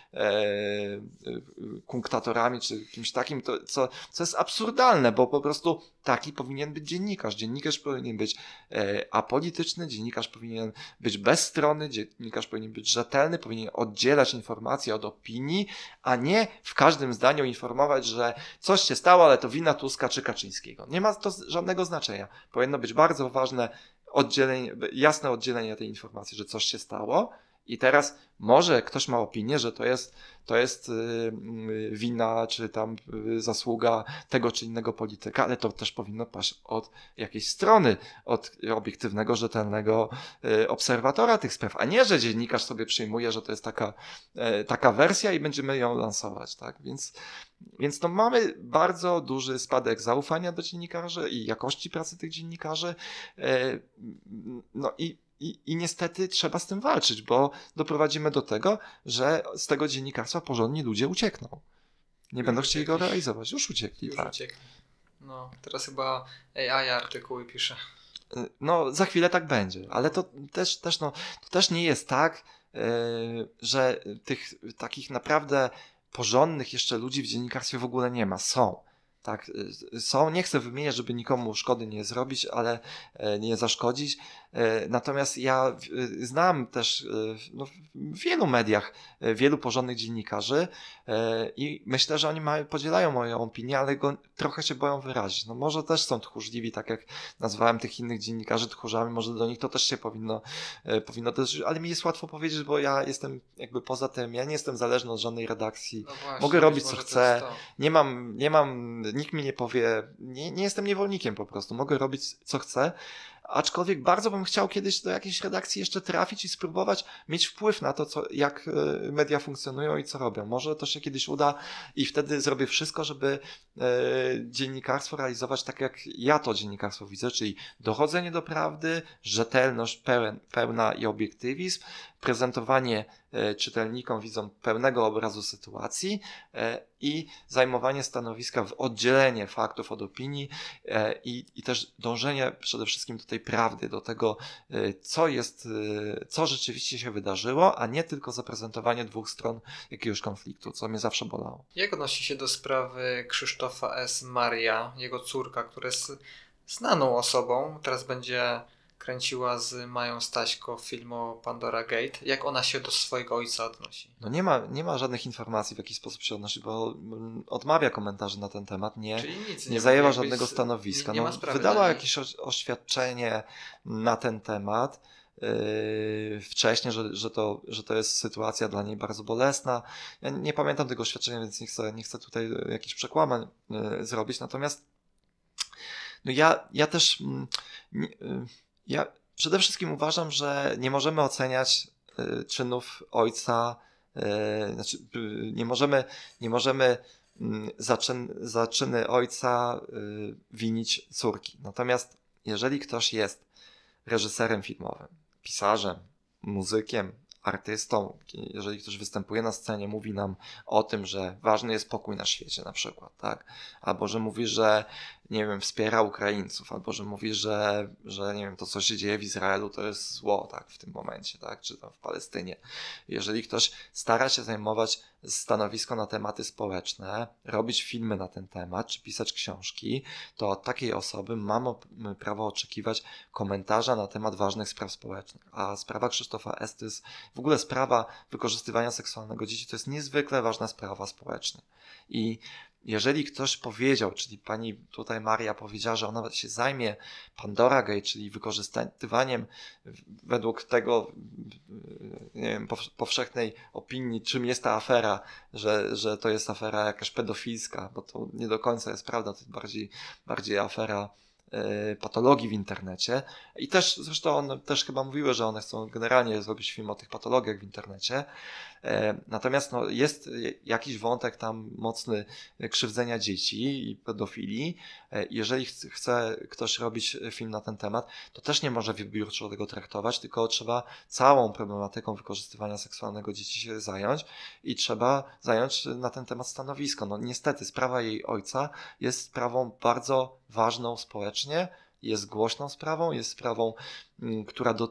kunktatorami, czy kimś takim, co jest absurdalne, bo po prostu taki powinien być dziennikarz. Dziennikarz powinien być apolityczny, dziennikarz powinien być bezstronny, dziennikarz powinien być rzetelny, powinien oddzielać informacje od opinii, a nie w każdym zdaniu informować, że coś się stało, ale to wina Tuska czy Kaczyńskiego. Nie ma to żadnego znaczenia. Powinno być bardzo ważne jasne oddzielenie tej informacji, że coś się stało i teraz może ktoś ma opinię, że to jest wina czy tam zasługa tego czy innego polityka, ale to też powinno paść od jakiejś strony, od obiektywnego, rzetelnego obserwatora tych spraw, a nie, że dziennikarz sobie przyjmuje, że to jest taka wersja i będziemy ją lansować, tak? Więc no mamy bardzo duży spadek zaufania do dziennikarzy i jakości pracy tych dziennikarzy. No i niestety trzeba z tym walczyć, bo doprowadzimy do tego, że z tego dziennikarstwa porządni ludzie uciekną. Nie będą chcieli go realizować. Już uciekli. Tak. No, teraz chyba AI artykuły pisze. No, za chwilę tak będzie, ale to też nie jest tak, że tych takich naprawdę porządnych jeszcze ludzi w dziennikarstwie w ogóle nie ma. Tak, są, nie chcę wymieniać, żeby nikomu szkody nie zrobić, ale nie zaszkodzić. Natomiast ja znam też w wielu mediach wielu porządnych dziennikarzy i myślę, że oni podzielają moją opinię, ale trochę się boją wyrazić. No może też są tchórzliwi, tak jak nazwałem tych innych dziennikarzy tchórzami, może do nich to też się powinno dotyczyć, ale mi jest łatwo powiedzieć, bo ja jestem jakby poza tym, ja nie jestem zależny od żadnej redakcji, no właśnie, mogę robić co chcę, nie mam, nikt mi nie powie, nie jestem niewolnikiem po prostu, mogę robić co chcę, aczkolwiek bardzo bym chciał kiedyś do jakiejś redakcji jeszcze trafić i spróbować mieć wpływ na to, jak media funkcjonują i co robią. Może to się kiedyś uda i wtedy zrobię wszystko, żeby dziennikarstwo realizować tak, jak ja to dziennikarstwo widzę, czyli dochodzenie do prawdy, rzetelność pełna i obiektywizm, prezentowanie czytelnikom, widzom pełnego obrazu sytuacji i zajmowanie stanowiska w oddzielenie faktów od opinii i też dążenie przede wszystkim do tej prawdy, do tego, co rzeczywiście się wydarzyło, a nie tylko zaprezentowanie dwóch stron jakiegoś konfliktu, co mnie zawsze bolało. Jak odnosi się do sprawy Krzysztofa S. Maria, jego córka, która jest znaną osobą, teraz będzie kręciła z Mają Staśko film o Pandora Gate. Jak ona się do swojego ojca odnosi? No nie ma żadnych informacji, w jaki sposób się odnosi, bo odmawia komentarzy na ten temat, nie zajęła żadnego stanowiska. Nie ma sprawy, wydała jakieś oświadczenie na ten temat wcześniej, że to jest sytuacja dla niej bardzo bolesna. Ja nie pamiętam tego oświadczenia, więc nie chcę tutaj jakichś przekłamań zrobić, natomiast no ja też ja przede wszystkim uważam, że nie możemy oceniać czynów ojca, znaczy nie możemy za czyny ojca winić córki. Natomiast jeżeli ktoś jest reżyserem filmowym, pisarzem, muzykiem, artystą, jeżeli ktoś występuje na scenie, mówi nam o tym, że ważny jest pokój na świecie na przykład, tak? Albo że mówi, że nie wiem, wspiera Ukraińców, albo że mówi, że nie wiem, to co się dzieje w Izraelu to jest zło, tak, w tym momencie, tak, czy tam w Palestynie. Jeżeli ktoś stara się zajmować stanowisko na tematy społeczne, robić filmy na ten temat, czy pisać książki, to od takiej osoby mamy prawo oczekiwać komentarza na temat ważnych spraw społecznych. A sprawa Krzysztofa S. to jest w ogóle sprawa wykorzystywania seksualnego dzieci, to jest niezwykle ważna sprawa społeczna. I jeżeli ktoś powiedział, czyli pani tutaj Maria powiedziała, że ona się zajmie Pandora Gate, czyli wykorzystywaniem według tego, nie wiem, powszechnej opinii, czym jest ta afera, że to jest afera jakaś pedofilska, bo to nie do końca jest prawda, to jest bardziej afera patologii w internecie i też zresztą one też chyba mówiły, że one chcą generalnie zrobić film o tych patologiach w internecie, natomiast no, jest jakiś wątek tam mocny krzywdzenia dzieci i pedofilii. Jeżeli chce ktoś robić film na ten temat, to też nie może wybiórczo tego traktować, tylko trzeba całą problematyką wykorzystywania seksualnego dzieci się zająć i trzeba zająć na ten temat stanowisko. No niestety sprawa jej ojca jest sprawą bardzo ważną społecznie, jest głośną sprawą, jest sprawą, która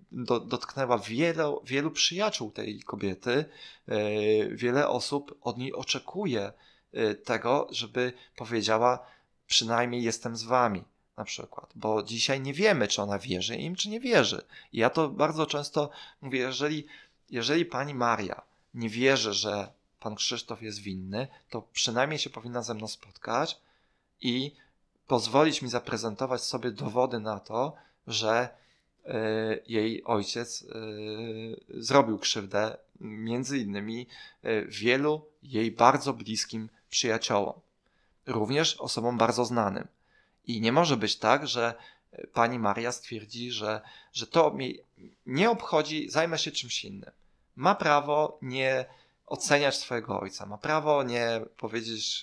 dotknęła wielu przyjaciół tej kobiety. Wiele osób od niej oczekuje tego, żeby powiedziała przynajmniej jestem z wami na przykład, bo dzisiaj nie wiemy, czy ona wierzy im, czy nie wierzy. I ja to bardzo często mówię, jeżeli pani Maria nie wierzy, że pan Krzysztof jest winny, to przynajmniej się powinna ze mną spotkać i pozwolić mi zaprezentować sobie dowody na to, że jej ojciec zrobił krzywdę między innymi wielu jej bardzo bliskim przyjaciołom, również osobom bardzo znanym. I nie może być tak, że pani Maria stwierdzi, że to mnie nie obchodzi, zajmę się czymś innym. Ma prawo nie oceniać swojego ojca, ma prawo nie powiedzieć,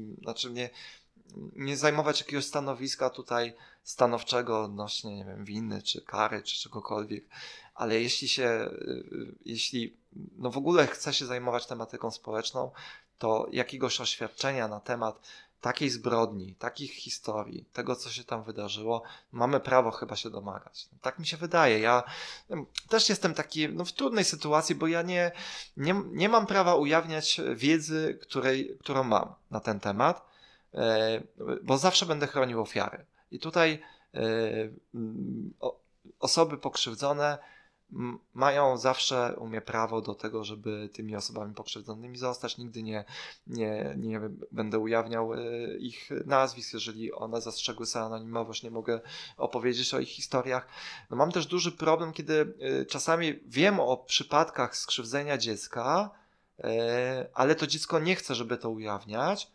nie zajmować jakiegoś stanowiska tutaj stanowczego odnośnie, nie wiem, winy, czy kary, czy czegokolwiek, ale jeśli w ogóle chce się zajmować tematyką społeczną, to jakiegoś oświadczenia na temat takiej zbrodni, takich historii, tego, co się tam wydarzyło, mamy prawo chyba się domagać. Tak mi się wydaje. Ja też jestem taki w trudnej sytuacji, bo ja nie mam prawa ujawniać wiedzy, którą mam na ten temat, bo zawsze będę chronił ofiary. I tutaj osoby pokrzywdzone mają zawsze u mnie prawo do tego, żeby tymi osobami pokrzywdzonymi zostać. Nigdy nie będę ujawniał ich nazwisk, jeżeli one zastrzegły sobie anonimowość, nie mogę opowiedzieć o ich historiach. Mam też duży problem, kiedy czasami wiem o przypadkach skrzywdzenia dziecka, ale to dziecko nie chce, żeby to ujawniać.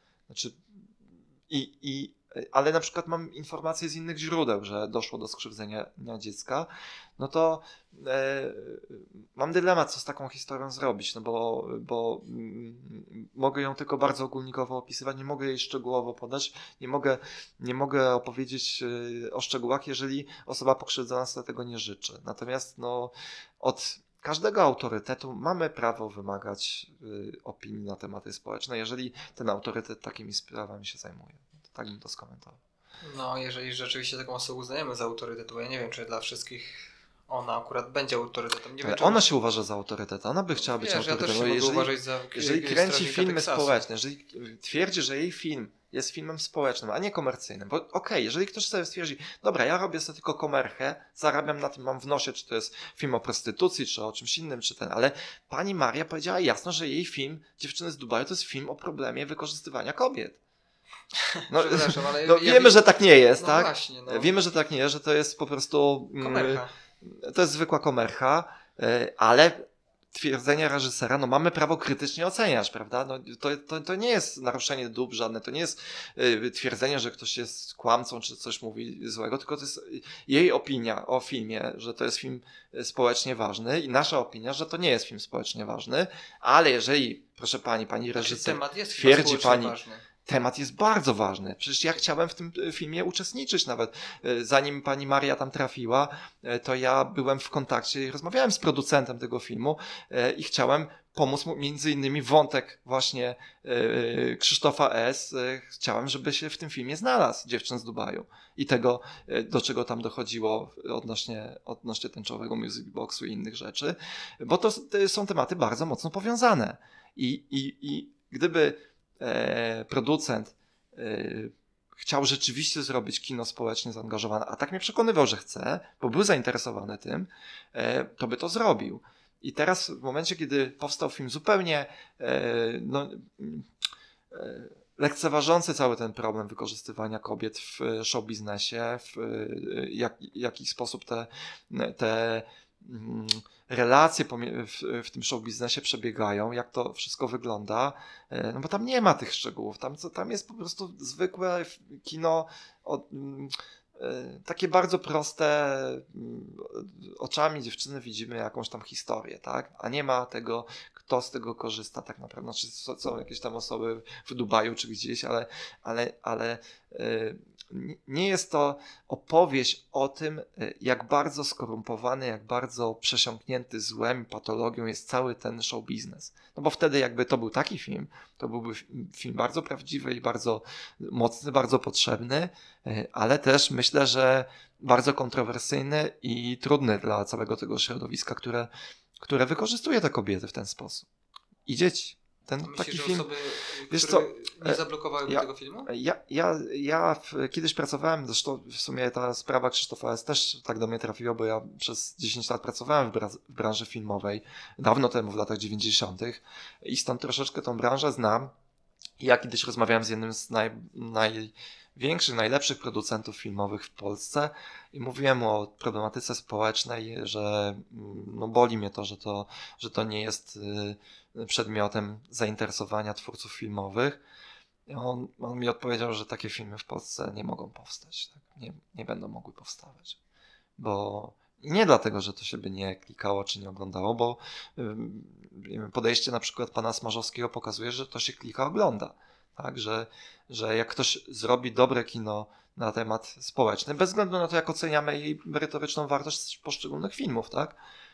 Ale na przykład mam informacje z innych źródeł, że doszło do skrzywdzenia dziecka, no to mam dylemat, co z taką historią zrobić, bo mogę ją tylko bardzo ogólnikowo opisywać, nie mogę jej szczegółowo podać, nie mogę opowiedzieć o szczegółach, jeżeli osoba pokrzywdzona sobie tego nie życzy. Natomiast od każdego autorytetu mamy prawo wymagać opinii na tematy społeczne, jeżeli ten autorytet takimi sprawami się zajmuje. Tak bym to skomentował. Jeżeli rzeczywiście taką osobę uznajemy za autorytet, bo ja nie wiem, czy dla wszystkich ona akurat będzie autorytetem. Nie wiem, czy ona się uważa za autorytet, ona by chciała być autorytetem. Jeżeli kręci filmy społeczne, jeżeli twierdzi, że jej film jest filmem społecznym, a nie komercyjnym, bo jeżeli ktoś sobie stwierdzi, dobra, ja robię sobie tylko komerchę, zarabiam na tym, mam w nosie, czy to jest film o prostytucji, czy o czymś innym, ale pani Maria powiedziała jasno, że jej film Dziewczyny z Dubaju to jest film o problemie wykorzystywania kobiet. Wiemy, że tak nie jest, tak? Właśnie, Wiemy, że tak nie jest, że to jest po prostu to jest zwykła komercha, ale twierdzenia reżysera, mamy prawo krytycznie oceniać, prawda? To nie jest naruszenie dóbr żadne, to nie jest twierdzenie, że ktoś jest kłamcą, czy coś mówi złego, tylko to jest jej opinia o filmie, że to jest film społecznie ważny i nasza opinia, że to nie jest film społecznie ważny, ale jeżeli, proszę pani reżyser, twierdzi pani, ważny. Temat jest bardzo ważny. Przecież ja chciałem w tym filmie uczestniczyć nawet. Zanim pani Maria tam trafiła, to ja byłem w kontakcie i rozmawiałem z producentem tego filmu i chciałem pomóc mu, między innymi wątek właśnie Krzysztofa S. Chciałem, żeby się w tym filmie znalazł Dziewczyn z Dubaju i tego, do czego tam dochodziło odnośnie tęczowego music boxu i innych rzeczy, bo to są tematy bardzo mocno powiązane. I gdyby producent chciał rzeczywiście zrobić kino społecznie zaangażowane, a tak mnie przekonywał, że chce, bo był zainteresowany tym, to by to zrobił. I teraz w momencie, kiedy powstał film zupełnie lekceważący cały ten problem wykorzystywania kobiet w show biznesie, w jaki sposób te relacje w tym show biznesie przebiegają, jak to wszystko wygląda, bo tam nie ma tych szczegółów, tam jest po prostu zwykłe kino takie bardzo proste, oczami dziewczyny widzimy jakąś tam historię, tak? A nie ma tego, kto z tego korzysta tak naprawdę. Znaczy, są jakieś tam osoby w Dubaju czy gdzieś, ale nie jest to opowieść o tym, jak bardzo skorumpowany, jak bardzo przesiąknięty złem i patologią jest cały ten show biznes. No bo wtedy jakby to był taki film, to byłby film bardzo prawdziwy i bardzo mocny, bardzo potrzebny, ale też myślę, że bardzo kontrowersyjny i trudny dla całego tego środowiska, które wykorzystuje te kobiety w ten sposób. I dzieci. Myślisz, taki że film, osoby, wiesz które co, nie zablokowałyby tego filmu? Ja kiedyś pracowałem, zresztą w sumie ta sprawa Krzysztofa S. też tak do mnie trafiła, bo ja przez 10 lat pracowałem w branży filmowej, dawno temu, w latach 90. i stąd troszeczkę tą branżę znam. Ja kiedyś rozmawiałem z jednym z największych, najlepszych producentów filmowych w Polsce i mówiłem o problematyce społecznej, że no boli mnie to, że to nie jest przedmiotem zainteresowania twórców filmowych. I on mi odpowiedział, że takie filmy w Polsce nie mogą powstać. Tak? Nie będą mogły powstawać. Bo nie dlatego, że to się by nie klikało czy nie oglądało, bo podejście na przykład pana Smarzowskiego pokazuje, że to się klika, ogląda. Tak? Że jak ktoś zrobi dobre kino na temat społeczny, bez względu na to, jak oceniamy jej merytoryczną wartość poszczególnych filmów, tak?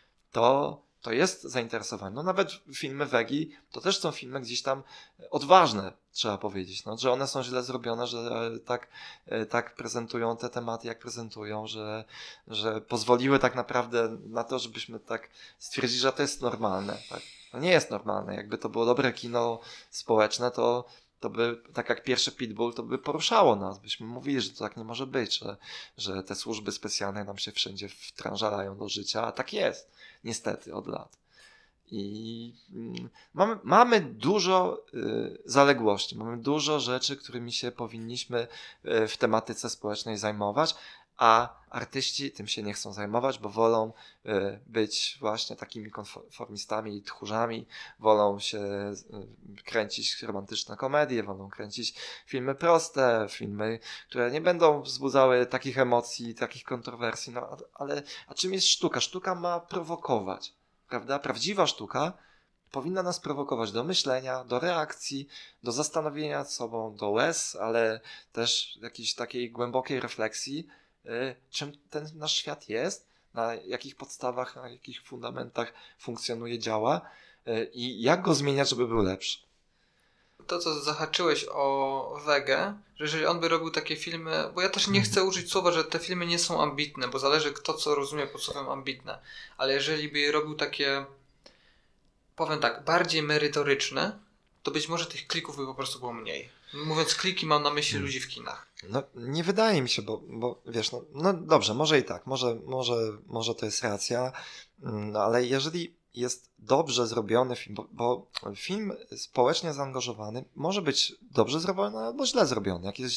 To jest zainteresowanie. No nawet filmy Wegi to też są filmy gdzieś tam odważne, trzeba powiedzieć, no, że one są źle zrobione, że tak prezentują te tematy, jak prezentują, że pozwoliły tak naprawdę na to, żebyśmy tak stwierdzili, że to jest normalne. Tak? To nie jest normalne. Jakby to było dobre kino społeczne, to by, tak jak pierwszy Pitbull, to by poruszało nas. Byśmy mówili, że to tak nie może być, że te służby specjalne nam się wszędzie wtrążalają do życia, a tak jest. Niestety od lat. I mamy dużo zaległości, mamy dużo rzeczy, którymi się powinniśmy w tematyce społecznej zajmować, a artyści tym się nie chcą zajmować, bo wolą być właśnie takimi konformistami i tchórzami, wolą się kręcić romantyczne komedie, wolą kręcić filmy proste, filmy, które nie będą wzbudzały takich emocji, takich kontrowersji, no ale a czym jest sztuka? Sztuka ma prowokować, prawda? Prawdziwa sztuka powinna nas prowokować do myślenia, do reakcji, do zastanowienia nad sobą, do łez, ale też jakiejś takiej głębokiej refleksji, czym ten nasz świat jest, na jakich podstawach, na jakich fundamentach funkcjonuje, działa i jak go zmieniać, żeby był lepszy. To, co zahaczyłeś o Wegę, że jeżeli on by robił takie filmy, bo ja też nie chcę użyć słowa, że te filmy nie są ambitne, bo zależy kto co rozumie pod słowem ambitne, ale jeżeli by robił takie, powiem tak, bardziej merytoryczne, to być może tych klików by po prostu było mniej. Mówiąc kliki, mam na myśli ludzi w kinach. No nie wydaje mi się, bo wiesz, no dobrze, może i tak, może to jest racja, no, ale jeżeli jest dobrze zrobiony film, bo film społecznie zaangażowany może być dobrze zrobiony albo źle zrobiony, jak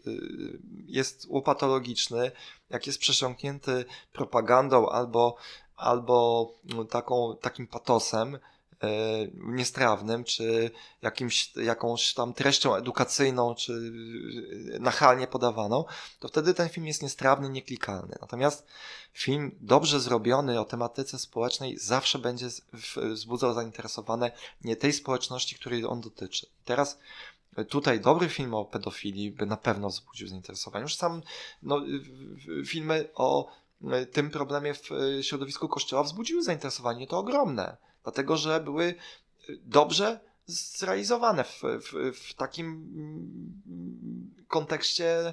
jest łopatologiczny, jak jest przesiąknięty propagandą albo takim patosem niestrawnym, czy jakąś tam treścią edukacyjną, czy nachalnie podawaną, to wtedy ten film jest niestrawny, nieklikalny. Natomiast film dobrze zrobiony o tematyce społecznej zawsze będzie wzbudzał zainteresowanie nie tej społeczności, której on dotyczy. Teraz tutaj dobry film o pedofilii by na pewno wzbudził zainteresowanie. Już sam filmy o tym problemie w środowisku Kościoła wzbudziły zainteresowanie, to ogromne. Dlatego, że były dobrze zrealizowane w takim kontekście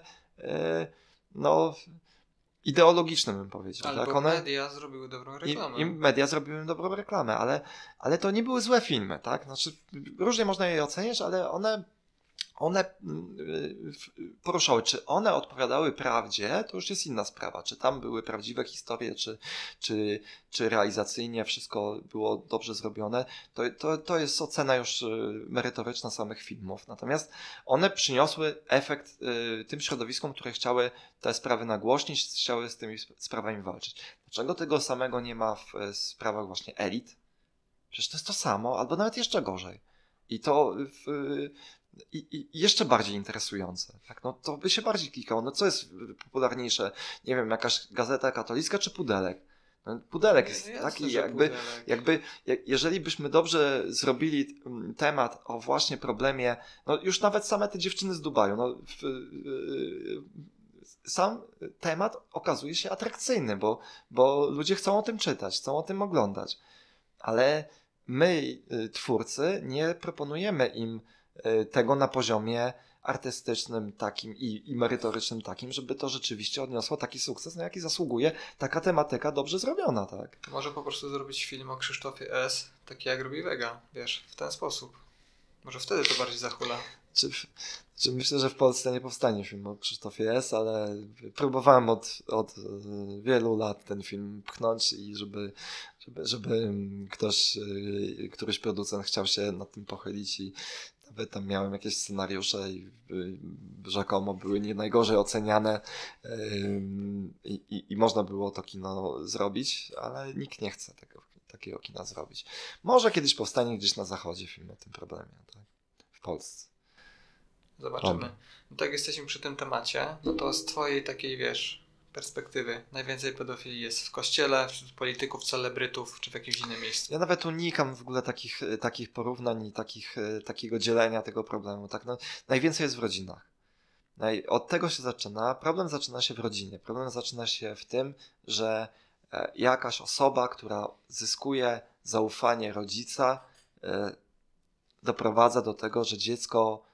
ideologicznym, bym powiedział. Albo tak? media zrobiły dobrą reklamę. I media zrobiły dobrą reklamę, ale to nie były złe filmy. Tak? Znaczy, różnie można je oceniać, ale one poruszały. Czy one odpowiadały prawdzie, to już jest inna sprawa. Czy tam były prawdziwe historie, czy realizacyjnie wszystko było dobrze zrobione, to jest ocena już merytoryczna samych filmów. Natomiast one przyniosły efekt tym środowiskom, które chciały te sprawy nagłośnić, chciały z tymi sprawami walczyć. Dlaczego tego samego nie ma w sprawach właśnie elit? Przecież to jest to samo, albo nawet jeszcze gorzej. I to I jeszcze bardziej interesujące. Tak? No, to by się bardziej klikało. No co jest popularniejsze? Nie wiem, jakaś gazeta katolicka czy Pudelek? No, Pudelek jest taki, jeżeli byśmy dobrze zrobili temat o właśnie problemie, no już nawet same te dziewczyny z Dubaju, no sam temat okazuje się atrakcyjny, bo ludzie chcą o tym czytać, chcą o tym oglądać. Ale my, twórcy, nie proponujemy im tego na poziomie artystycznym takim i merytorycznym takim, żeby to rzeczywiście odniosło taki sukces, na jaki zasługuje taka tematyka dobrze zrobiona, tak? Może po prostu zrobić film o Krzysztofie S., taki jak robi Vega, wiesz, w ten sposób. Może wtedy to bardziej zahula. Czy myślę, że w Polsce nie powstanie film o Krzysztofie S., ale próbowałem od wielu lat ten film pchnąć i żeby któryś producent chciał się nad tym pochylić i nawet tam miałem jakieś scenariusze i rzekomo były nie najgorzej oceniane i można było to kino zrobić, ale nikt nie chce takiego kina zrobić. Może kiedyś powstanie gdzieś na zachodzie film o tym problemie, tak? W Polsce. Zobaczymy. No tak, jesteśmy przy tym temacie, no to z twojej takiej, wiesz, perspektywy, najwięcej pedofilii jest w kościele, wśród polityków, celebrytów, czy w jakimś innym miejscu? Ja nawet unikam w ogóle takich porównań i takiego dzielenia tego problemu. Tak? No, najwięcej jest w rodzinach. Od tego się zaczyna. Problem zaczyna się w rodzinie. Problem zaczyna się w tym, że jakaś osoba, która zyskuje zaufanie rodzica, doprowadza do tego, że dziecko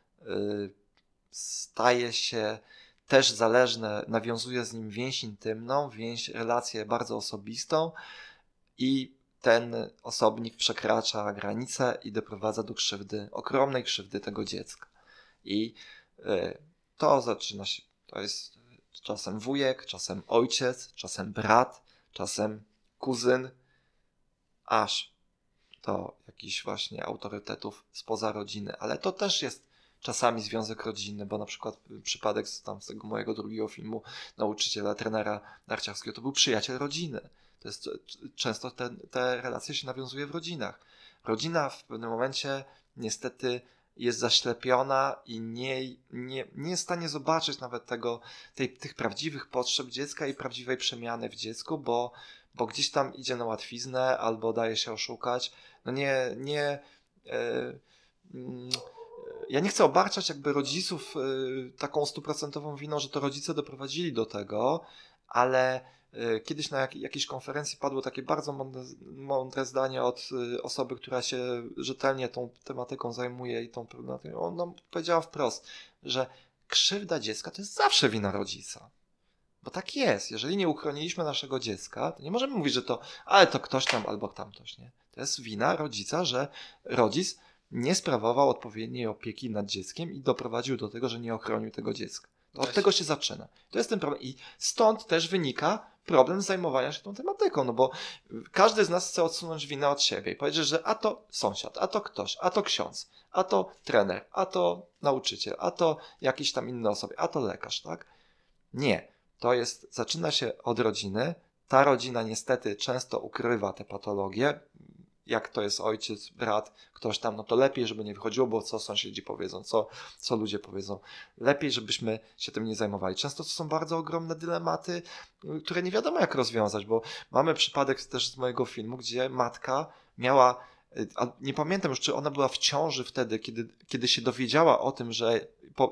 staje się też zależne, nawiązuje z nim więź intymną, relację bardzo osobistą i ten osobnik przekracza granicę i doprowadza do krzywdy, ogromnej krzywdy tego dziecka. I to zaczyna się, to jest czasem wujek, czasem ojciec, czasem brat, czasem kuzyn, aż do jakichś właśnie autorytetów spoza rodziny, ale to też jest czasami związek rodzinny, bo na przykład przypadek z tego mojego drugiego filmu, nauczyciela, trenera narciarskiego, to był przyjaciel rodziny. To jest często te relacje się nawiązuje w rodzinach. Rodzina w pewnym momencie niestety jest zaślepiona i nie jest w stanie zobaczyć nawet tych prawdziwych potrzeb dziecka i prawdziwej przemiany w dziecku, bo gdzieś tam idzie na łatwiznę albo daje się oszukać. No ja nie chcę obarczać jakby rodziców taką 100% winą, że to rodzice doprowadzili do tego, ale kiedyś na jakiejś konferencji padło takie bardzo mądre zdanie od osoby, która się rzetelnie tą tematyką zajmuje i tą problematyką. Ona powiedziała wprost, że krzywda dziecka to jest zawsze wina rodzica. Bo tak jest. Jeżeli nie uchroniliśmy naszego dziecka, to nie możemy mówić, że ale to ktoś tam albo tamtoś, nie? To jest wina rodzica, że rodzic nie sprawował odpowiedniej opieki nad dzieckiem i doprowadził do tego, że nie ochronił tego dziecka. To od tego się zaczyna. To jest ten problem. I stąd też wynika problem zajmowania się tą tematyką, no bo każdy z nas chce odsunąć winę od siebie i powiedzieć, że a to sąsiad, a to ktoś, a to ksiądz, a to trener, a to nauczyciel, a to jakiś tam inny osoby, a to lekarz, tak? Nie. Zaczyna się od rodziny. Ta rodzina niestety często ukrywa te patologie. Jak to jest ojciec, brat, ktoś tam, no to lepiej, żeby nie wychodziło, bo co sąsiedzi powiedzą, co ludzie powiedzą. Lepiej, żebyśmy się tym nie zajmowali. Często to są bardzo ogromne dylematy, które nie wiadomo jak rozwiązać, bo mamy przypadek też z mojego filmu, gdzie matka miała, nie pamiętam już, czy ona była w ciąży wtedy, kiedy się dowiedziała o tym, że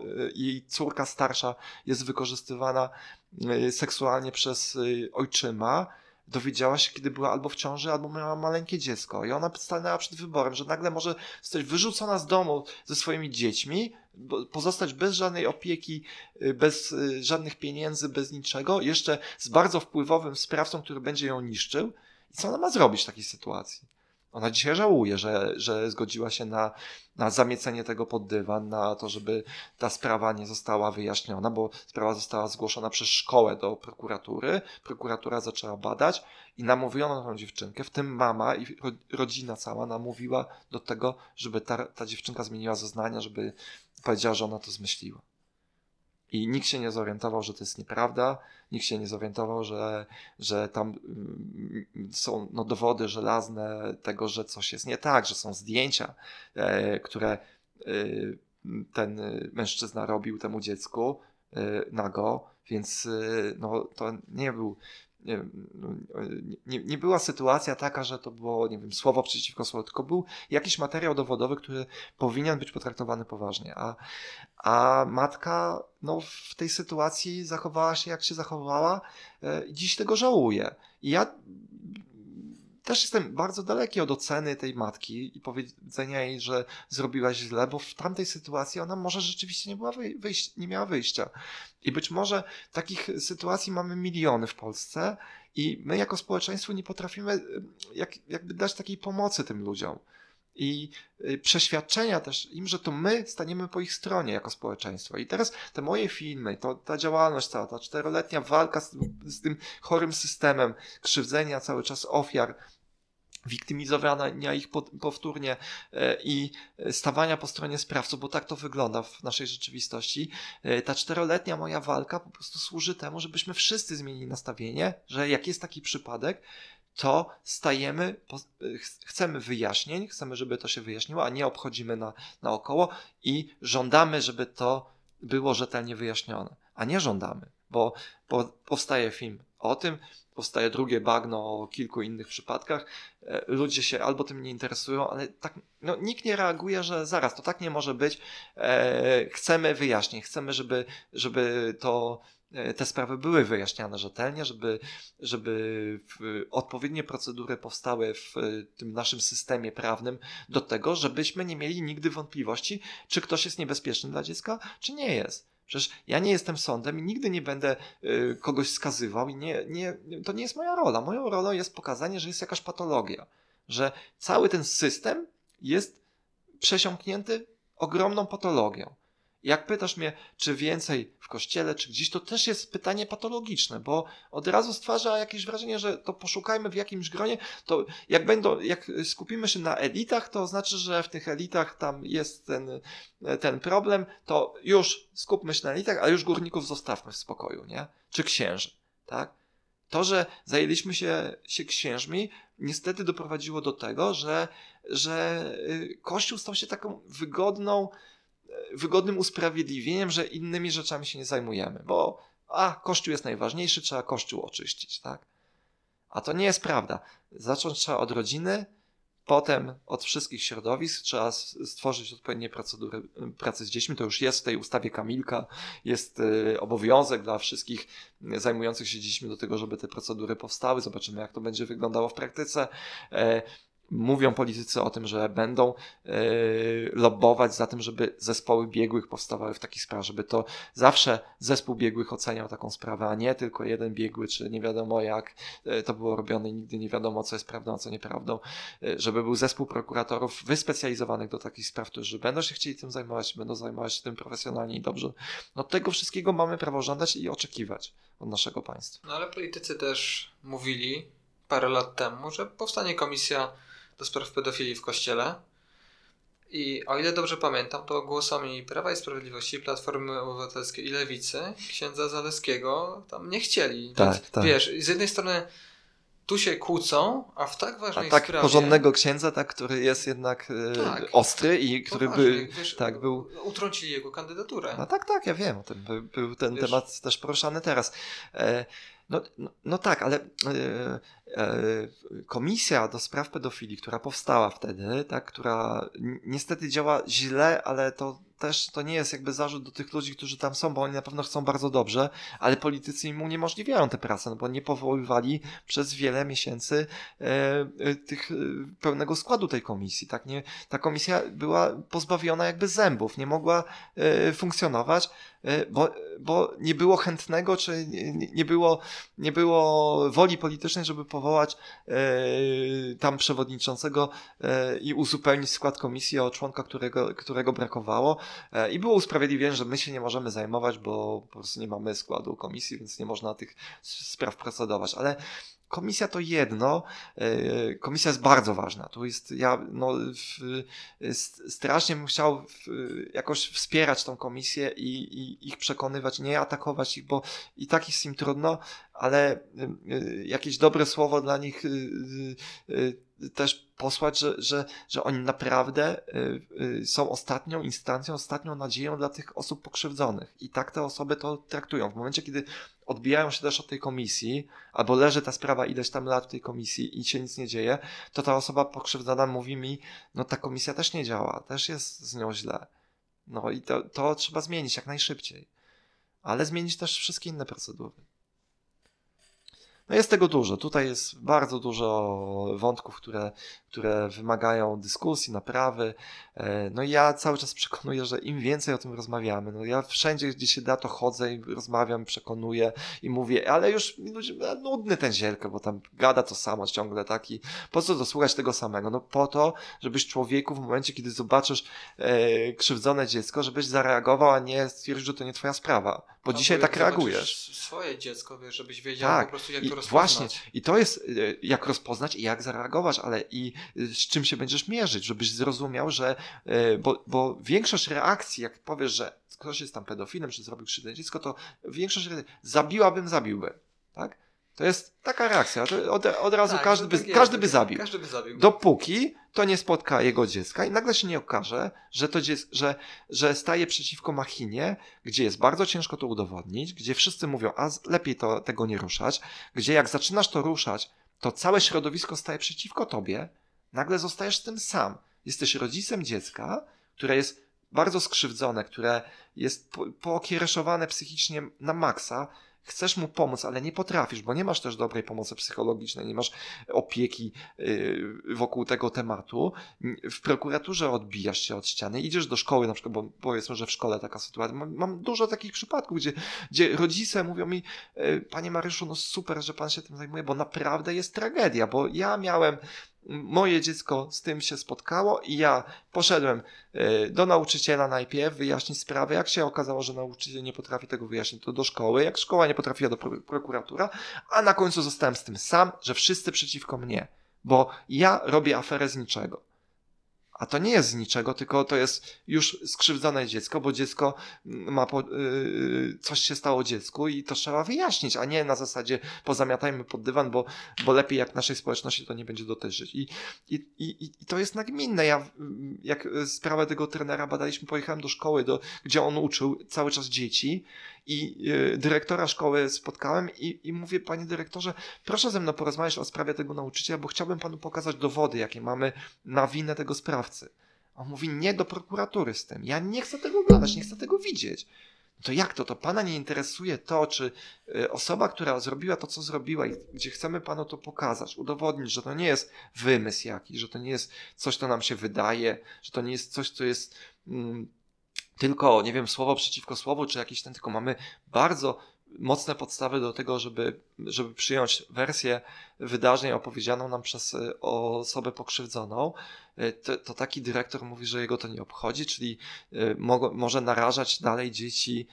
jej córka starsza jest wykorzystywana seksualnie przez ojczyma. Dowiedziała się, kiedy była albo w ciąży, albo miała maleńkie dziecko. I ona stanęła przed wyborem, że nagle może zostać wyrzucona z domu ze swoimi dziećmi, pozostać bez żadnej opieki, bez żadnych pieniędzy, bez niczego, jeszcze z bardzo wpływowym sprawcą, który będzie ją niszczył. I co ona ma zrobić w takiej sytuacji? Ona dzisiaj żałuje, że zgodziła się na zamiecenie tego pod dywan, na to, żeby ta sprawa nie została wyjaśniona, bo sprawa została zgłoszona przez szkołę do prokuratury. Prokuratura zaczęła badać i namówiono tą dziewczynkę, w tym mama i rodzina cała namówiła do tego, żeby ta dziewczynka zmieniła zeznania, żeby powiedziała, że ona to zmyśliła. I nikt się nie zorientował, że to jest nieprawda, nikt się nie zorientował, że tam są dowody żelazne tego, że coś jest nie tak, że są zdjęcia, które ten mężczyzna robił temu dziecku nago, więc to nie był nie była sytuacja taka, że to było, nie wiem, słowo przeciwko słowu, tylko był jakiś materiał dowodowy, który powinien być potraktowany poważnie. A matka w tej sytuacji zachowała się, jak się zachowała, i dziś tego żałuje. I ja też jestem bardzo daleki od oceny tej matki i powiedzenia jej, że zrobiłaś źle, bo w tamtej sytuacji ona może rzeczywiście nie miała wyjścia. I być może takich sytuacji mamy miliony w Polsce i my jako społeczeństwo nie potrafimy jakby dać takiej pomocy tym ludziom. I przeświadczenia też im, że to my staniemy po ich stronie jako społeczeństwo. I teraz te moje filmy, ta działalność cała, ta 4-letnia walka z tym chorym systemem, krzywdzenia cały czas ofiar, wiktymizowania ich powtórnie i stawania po stronie sprawców, bo tak to wygląda w naszej rzeczywistości. Ta 4-letnia moja walka po prostu służy temu, żebyśmy wszyscy zmienili nastawienie, że jak jest taki przypadek, to chcemy wyjaśnień, chcemy, żeby to się wyjaśniło, a nie obchodzimy naokoło i żądamy, żeby to było rzetelnie wyjaśnione, a nie żądamy, bo powstaje film o tym, powstaje drugie bagno o kilku innych przypadkach, ludzie się albo tym nie interesują, ale tak, nikt nie reaguje, że zaraz, to tak nie może być, chcemy wyjaśnień, chcemy, żeby te sprawy były wyjaśniane rzetelnie, żeby odpowiednie procedury powstały w tym naszym systemie prawnym do tego, żebyśmy nie mieli nigdy wątpliwości, czy ktoś jest niebezpieczny dla dziecka, czy nie jest. Przecież ja nie jestem sądem i nigdy nie będę kogoś skazywał i to nie jest moja rola. Moją rolą jest pokazanie, że jest jakaś patologia, że cały ten system jest przesiąknięty ogromną patologią. Jak pytasz mnie, czy więcej w kościele, czy gdzieś, to też jest pytanie patologiczne, bo od razu stwarza jakieś wrażenie, że to poszukajmy w jakimś gronie, to jak skupimy się na elitach, to znaczy, że w tych elitach tam jest ten problem, to już skupmy się na elitach, a już górników zostawmy w spokoju, nie? Czy księży, tak? To, że zajęliśmy się księżmi, niestety doprowadziło do tego, że Kościół stał się taką wygodnym usprawiedliwieniem, że innymi rzeczami się nie zajmujemy, bo Kościół jest najważniejszy, trzeba Kościół oczyścić, tak? A to nie jest prawda. Zacząć trzeba od rodziny, potem od wszystkich środowisk, trzeba stworzyć odpowiednie procedury pracy z dziećmi, to już jest w tej ustawie Kamilka, jest obowiązek dla wszystkich zajmujących się dziećmi do tego, żeby te procedury powstały, zobaczymy jak to będzie wyglądało w praktyce. Mówią politycy o tym, że będą lobbować za tym, żeby zespoły biegłych powstawały w takich sprawach, żeby to zawsze zespół biegłych oceniał taką sprawę, a nie tylko jeden biegły, czy nie wiadomo jak to było robione i nigdy nie wiadomo, co jest prawdą, a co nieprawdą, żeby był zespół prokuratorów wyspecjalizowanych do takich spraw, którzy będą się chcieli tym zajmować, będą zajmować się tym profesjonalnie i dobrze. Tego wszystkiego mamy prawo żądać i oczekiwać od naszego państwa. No ale politycy też mówili parę lat temu, że powstanie komisja do spraw pedofilii w Kościele i o ile dobrze pamiętam, to głosami Prawa i Sprawiedliwości, Platformy Obywatelskiej i Lewicy księdza Zaleskiego tam nie chcieli. Tak. Wiesz, z jednej strony tu się kłócą, a w tak ważnej sprawie... porządnego księdza, który jest jednak ostry i który był... Utrącili jego kandydaturę. No tak, ja wiem o tym. Był ten temat też poruszany teraz. No tak, ale komisja do spraw pedofilii, która powstała wtedy, tak, która niestety działa źle, ale to nie jest jakby zarzut do tych ludzi, którzy tam są, bo oni na pewno chcą bardzo dobrze, ale politycy im uniemożliwiają tę pracę, bo nie powoływali przez wiele miesięcy pełnego składu tej komisji. Tak? Ta komisja była pozbawiona jakby zębów, nie mogła funkcjonować, bo nie było chętnego, czy nie było woli politycznej, żeby powołać tam przewodniczącego i uzupełnić skład komisji o członka, którego brakowało. I było usprawiedliwienie, że my się nie możemy zajmować, bo po prostu nie mamy składu komisji, więc nie można tych spraw procedować. Ale komisja to jedno, komisja jest bardzo ważna. Tu jest, strasznie bym chciał jakoś wspierać tą komisję i ich przekonywać, nie atakować ich, bo i tak jest im trudno, ale jakieś dobre słowo dla nich też posłać, że oni naprawdę są ostatnią instancją, ostatnią nadzieją dla tych osób pokrzywdzonych. I tak te osoby to traktują. W momencie, kiedy odbijają się też od tej komisji, albo leży ta sprawa ileś tam lat w tej komisji i się nic nie dzieje, to ta osoba pokrzywdzona mówi mi, no ta komisja też nie działa, też jest z nią źle. No i to trzeba zmienić jak najszybciej. Ale zmienić też wszystkie inne procedury. No jest tego dużo. Tutaj jest bardzo dużo wątków, które wymagają dyskusji, naprawy. No i ja cały czas przekonuję, że im więcej o tym rozmawiamy, no ja wszędzie, gdzie się da, to chodzę i rozmawiam, przekonuję i mówię, ale już nudny ten Zielkę, bo tam gada to samo ciągle, tak? I po co dosłuchać tego samego? No po to, żebyś człowieku w momencie, kiedy zobaczysz krzywdzone dziecko, żebyś zareagował, a nie stwierdził, że to nie twoja sprawa. Bo dzisiaj tak reagujesz. Swoje dziecko, wiesz, żebyś wiedział tak. po prostu, jak to rozpoznać. Właśnie. I to jest jak rozpoznać i jak zareagować, ale i z czym się będziesz mierzyć, żebyś zrozumiał, że bo większość reakcji, jak powiesz, że ktoś jest tam pedofilem, czy zrobił krzywdę dziecko, to większość reakcji, zabiłbym, tak? To jest taka reakcja. Od razu tak, każdy by zabił. Każdy by zabił. Dopóki to nie spotka jego dziecka i nagle się nie okaże, że to że staje przeciwko machinie, gdzie jest bardzo ciężko to udowodnić, gdzie wszyscy mówią, a lepiej tego nie ruszać, gdzie jak zaczynasz to ruszać, to całe środowisko staje przeciwko tobie, nagle zostajesz z tym sam. Jesteś rodzicem dziecka, które jest bardzo skrzywdzone, które jest pookiereszowane psychicznie na maksa, chcesz mu pomóc, ale nie potrafisz, bo nie masz też dobrej pomocy psychologicznej, nie masz opieki wokół tego tematu. W prokuraturze odbijasz się od ściany, idziesz do szkoły na przykład, bo powiedzmy, że w szkole taka sytuacja. Mam dużo takich przypadków, gdzie rodzice mówią mi, panie Mariuszu, no super, że pan się tym zajmuje, bo naprawdę jest tragedia, bo ja miałem moje dziecko z tym się spotkało i ja poszedłem do nauczyciela najpierw wyjaśnić sprawę. Jak się okazało, że nauczyciel nie potrafi tego wyjaśnić, to do szkoły. Jak szkoła nie potrafiła, do prokuratura. A na końcu zostałem z tym sam, że wszyscy przeciwko mnie. Bo ja robię aferę z niczego. A to nie jest z niczego, tylko to jest już skrzywdzone dziecko, bo dziecko ma coś się stało dziecku i to trzeba wyjaśnić, a nie na zasadzie pozamiatajmy pod dywan, bo lepiej jak naszej społeczności to nie będzie dotyczyć. I to jest nagminne. Ja jak sprawę tego trenera badaliśmy, pojechałem do szkoły, gdzie on uczył cały czas dzieci i dyrektora szkoły spotkałem i mówię, panie dyrektorze, proszę ze mną porozmawiać o sprawie tego nauczyciela, bo chciałbym panu pokazać dowody, jakie mamy na winę tego sprawcy. On mówi, nie do prokuratury z tym. Ja nie chcę tego oglądać, nie chcę tego widzieć. To jak to? To pana nie interesuje to, czy osoba, która zrobiła to, co zrobiła i gdzie chcemy panu to pokazać, udowodnić, że to nie jest wymysł jakiś, że to nie jest coś, co nam się wydaje, że to nie jest coś, co jest tylko, nie wiem, słowo przeciwko słowu, czy jakiś tylko mamy bardzo mocne podstawy do tego, żeby przyjąć wersję wydarzeń opowiedzianą nam przez osobę pokrzywdzoną, to taki dyrektor mówi, że jego to nie obchodzi, czyli może narażać dalej dzieci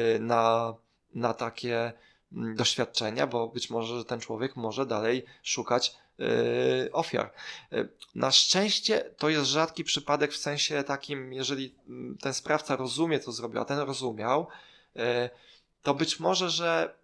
na takie doświadczenia, bo być może, że ten człowiek może dalej szukać ofiar. Na szczęście to jest rzadki przypadek w sensie takim, jeżeli ten sprawca rozumie, co zrobił, a ten rozumiał, to być może, że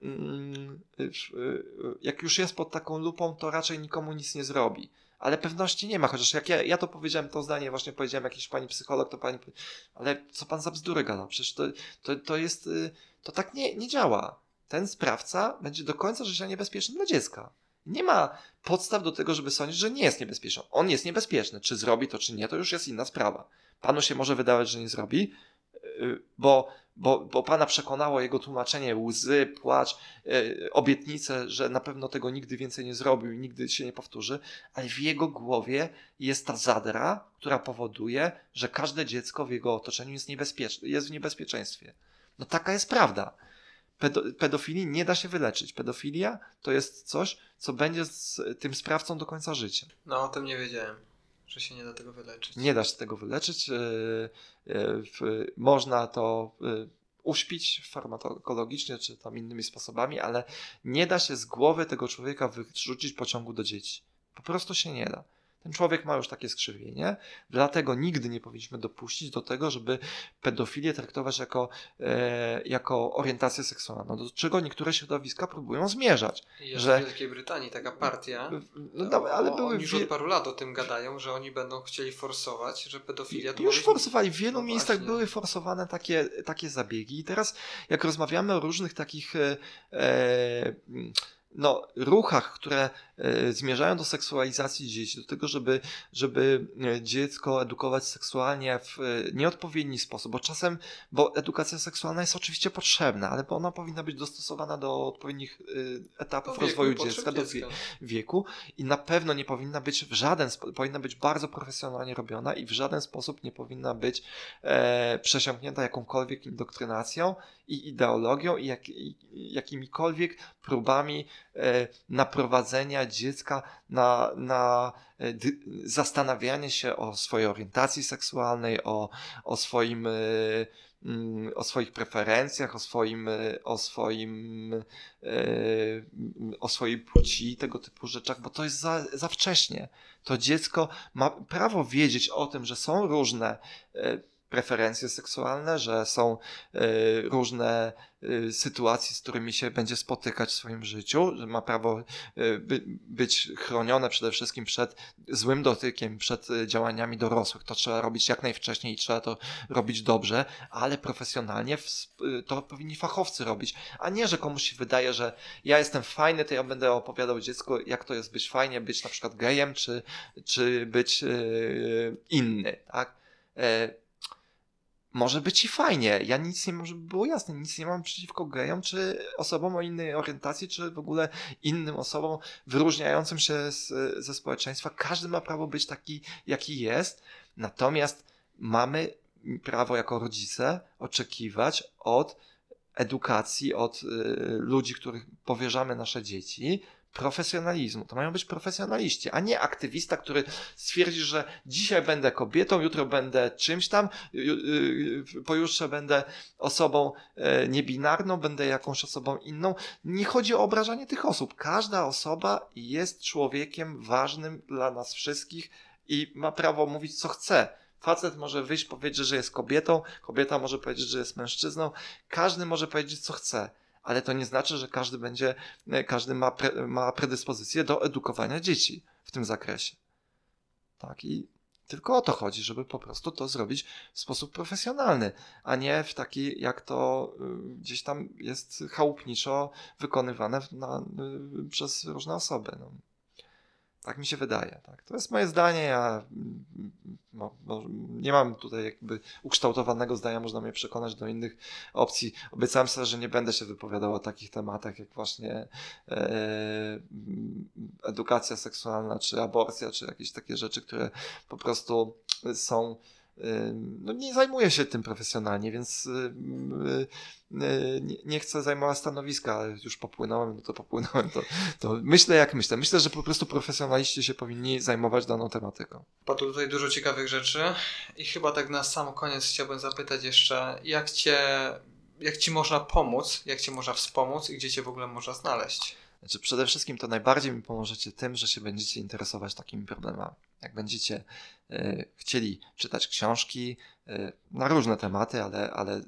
jak już jest pod taką lupą, to raczej nikomu nic nie zrobi. Ale pewności nie ma, chociaż jak ja to powiedziałem, to zdanie właśnie powiedziałem jakiejś pani psycholog, to pani, ale co pan za bzdury gada? Przecież to jest, to tak nie działa. Ten sprawca będzie do końca życia niebezpieczny dla dziecka. Nie ma podstaw do tego, żeby sądzić, że nie jest niebezpieczny. On jest niebezpieczny. Czy zrobi to, czy nie, to już jest inna sprawa. Panu się może wydawać, że nie zrobi, bo pana przekonało jego tłumaczenie, łzy, płacz, obietnice, że na pewno tego nigdy więcej nie zrobił i nigdy się nie powtórzy, ale w jego głowie jest ta zadra, która powoduje, że każde dziecko w jego otoczeniu jest w niebezpieczeństwie. No taka jest prawda. Pedofilii nie da się wyleczyć. Pedofilia to jest coś, co będzie z tym sprawcą do końca życia. No, o tym nie wiedziałem, że się nie da tego wyleczyć. Nie da się tego wyleczyć. Można to uśpić farmakologicznie, czy tam innymi sposobami, ale nie da się z głowy tego człowieka wyrzucić pociągu do dzieci. Po prostu się nie da. Ten człowiek ma już takie skrzywienie, dlatego nigdy nie powinniśmy dopuścić do tego, żeby pedofilię traktować jako orientację seksualną, do czego niektóre środowiska próbują zmierzać. Jest że w Wielkiej Brytanii taka partia, ale oni już od paru lat o tym gadają, że oni będą chcieli forsować, że pedofilia to już forsowali, w wielu No miejscach właśnie. były forsowane takie zabiegi i teraz jak rozmawiamy o różnych takich ruchach, które zmierzają do seksualizacji dzieci, do tego, żeby dziecko edukować seksualnie w nieodpowiedni sposób, bo edukacja seksualna jest oczywiście potrzebna, ale ona powinna być dostosowana do odpowiednich etapów rozwoju dziecka, do wieku i na pewno nie powinna być powinna być bardzo profesjonalnie robiona i w żaden sposób nie powinna być przesiąknięta jakąkolwiek indoktrynacją i ideologią i jakimikolwiek próbami naprowadzenia dziecka na zastanawianie się o swojej orientacji seksualnej, o swoich preferencjach, o swojej płci, tego typu rzeczach, bo to jest za wcześnie. To dziecko ma prawo wiedzieć o tym, że są różne preferencje seksualne, że są różne sytuacje, z którymi się będzie spotykać w swoim życiu, że ma prawo być chronione przede wszystkim przed złym dotykiem, przed działaniami dorosłych. To trzeba robić jak najwcześniej i trzeba to robić dobrze, ale profesjonalnie to powinni fachowcy robić, a nie, że komuś się wydaje, że ja jestem fajny, to ja będę opowiadał dziecku, jak to jest być fajnie, być na przykład gejem, czy być inny, tak? Może być i fajnie. Ja nic nie mam, żeby było jasne, nic nie mam przeciwko gejom, czy osobom o innej orientacji, czy w ogóle innym osobom wyróżniającym się ze społeczeństwa. Każdy ma prawo być taki, jaki jest. Natomiast mamy prawo jako rodzice oczekiwać od edukacji, od ludzi, których powierzamy nasze dzieci, profesjonalizmu. To mają być profesjonaliści, a nie aktywista, który stwierdzi, że dzisiaj będę kobietą, jutro będę czymś tam, pojutrze będę osobą niebinarną, będę jakąś osobą inną. Nie chodzi o obrażanie tych osób. Każda osoba jest człowiekiem ważnym dla nas wszystkich i ma prawo mówić, co chce. Facet może wyjść, powiedzieć, że jest kobietą, kobieta może powiedzieć, że jest mężczyzną. Każdy może powiedzieć, co chce. Ale to nie znaczy, że każdy ma predyspozycję do edukowania dzieci w tym zakresie. Tak, i tylko o to chodzi, żeby po prostu to zrobić w sposób profesjonalny, a nie w taki, jak to gdzieś tam jest chałupniczo wykonywane przez różne osoby. No. Tak mi się wydaje. Tak. To jest moje zdanie. Ja nie mam tutaj jakby ukształtowanego zdania, można mnie przekonać do innych opcji. Obiecałem sobie, że nie będę się wypowiadał o takich tematach, jak właśnie edukacja seksualna, czy aborcja, czy jakieś takie rzeczy, które po prostu są... nie zajmuję się tym profesjonalnie, więc nie chcę zajmować stanowiska, ale już popłynąłem, to myślę jak myślę. Myślę, że po prostu profesjonaliści się powinni zajmować daną tematyką. Padło tutaj dużo ciekawych rzeczy i chyba tak na sam koniec chciałbym zapytać jeszcze, jak ci można pomóc, jak cię można wspomóc i gdzie cię w ogóle można znaleźć? Znaczy, przede wszystkim to najbardziej mi pomożecie tym, że się będziecie interesować takimi problemami. Jak będziecie chcieli czytać książki na różne tematy, ale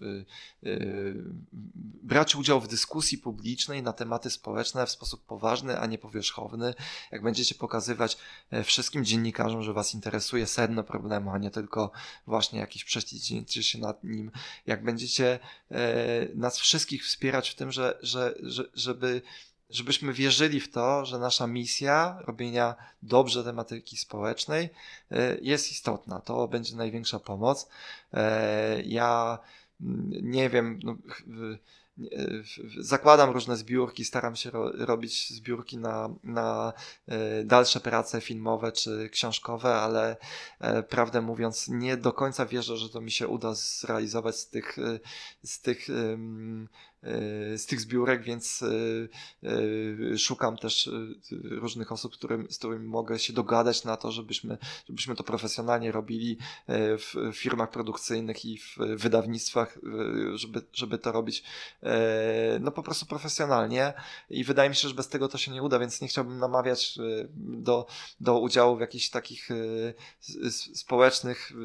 brać udział w dyskusji publicznej na tematy społeczne w sposób poważny, a nie powierzchowny, jak będziecie pokazywać wszystkim dziennikarzom, że was interesuje sedno problemu, a nie tylko właśnie jakieś prześlizgnięcie się nad nim, jak będziecie nas wszystkich wspierać w tym, żebyśmy wierzyli w to, że nasza misja robienia dobrze tematyki społecznej jest istotna. To będzie największa pomoc. Ja nie wiem, zakładam różne zbiórki, staram się robić zbiórki na dalsze prace filmowe czy książkowe, ale prawdę mówiąc nie do końca wierzę, że to mi się uda zrealizować z tych zbiórek, więc szukam też różnych osób, z którymi mogę się dogadać na to, żebyśmy to profesjonalnie robili w firmach produkcyjnych i w wydawnictwach, żeby to robić no po prostu profesjonalnie i wydaje mi się, że bez tego to się nie uda, więc nie chciałbym namawiać do udziału w jakichś takich społecznych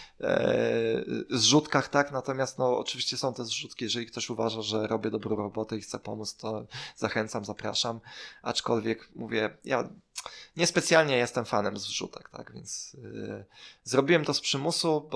zrzutkach, tak? Natomiast no oczywiście są te zrzutki, jeżeli ktoś uważa, że robię dobrą robotę i chce pomóc, to zachęcam, zapraszam, aczkolwiek mówię, ja niespecjalnie jestem fanem zrzutek, tak, więc zrobiłem to z przymusu,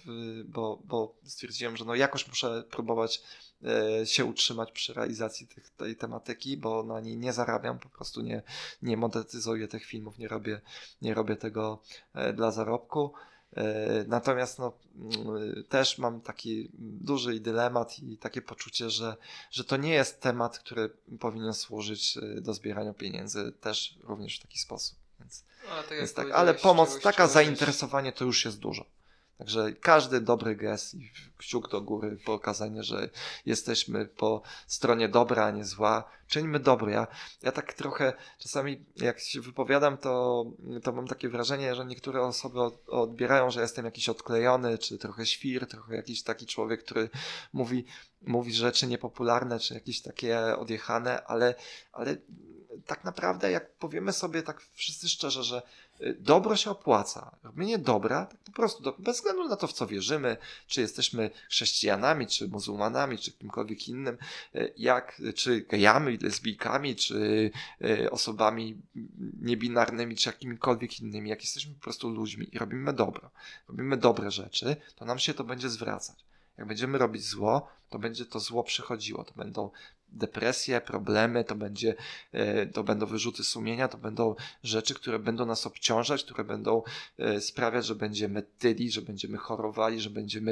bo stwierdziłem, że no jakoś muszę próbować się utrzymać przy realizacji tej tematyki, bo na niej nie zarabiam, po prostu nie monetyzuję tych filmów, nie robię tego dla zarobku. Natomiast no, też mam taki duży dylemat i takie poczucie, że to nie jest temat, który powinien służyć do zbierania pieniędzy też również w taki sposób. Więc tak, ale pomoc, taka zainteresowanie to już jest dużo. Także każdy dobry gest i kciuk do góry, pokazanie, że jesteśmy po stronie dobra, a nie zła. Czyńmy dobro. Ja tak trochę czasami jak się wypowiadam, to mam takie wrażenie, że niektóre osoby odbierają, że jestem jakiś odklejony, czy trochę świr, trochę jakiś taki człowiek, który mówi rzeczy niepopularne, czy jakieś takie odjechane, ale tak naprawdę jak powiemy sobie tak wszyscy szczerze, że dobro się opłaca. Robienie dobra, tak po prostu, bez względu na to, w co wierzymy, czy jesteśmy chrześcijanami, czy muzułmanami, czy kimkolwiek innym, czy gejami, lesbijkami, czy osobami niebinarnymi, czy jakimikolwiek innymi, jak jesteśmy po prostu ludźmi i robimy dobro, robimy dobre rzeczy, to nam się to będzie zwracać. Jak będziemy robić zło, to będzie to zło przychodziło, to będą depresje, problemy, to będą wyrzuty sumienia, to będą rzeczy, które będą nas obciążać, które będą sprawiać, że będziemy tyli, że będziemy chorowali, że będziemy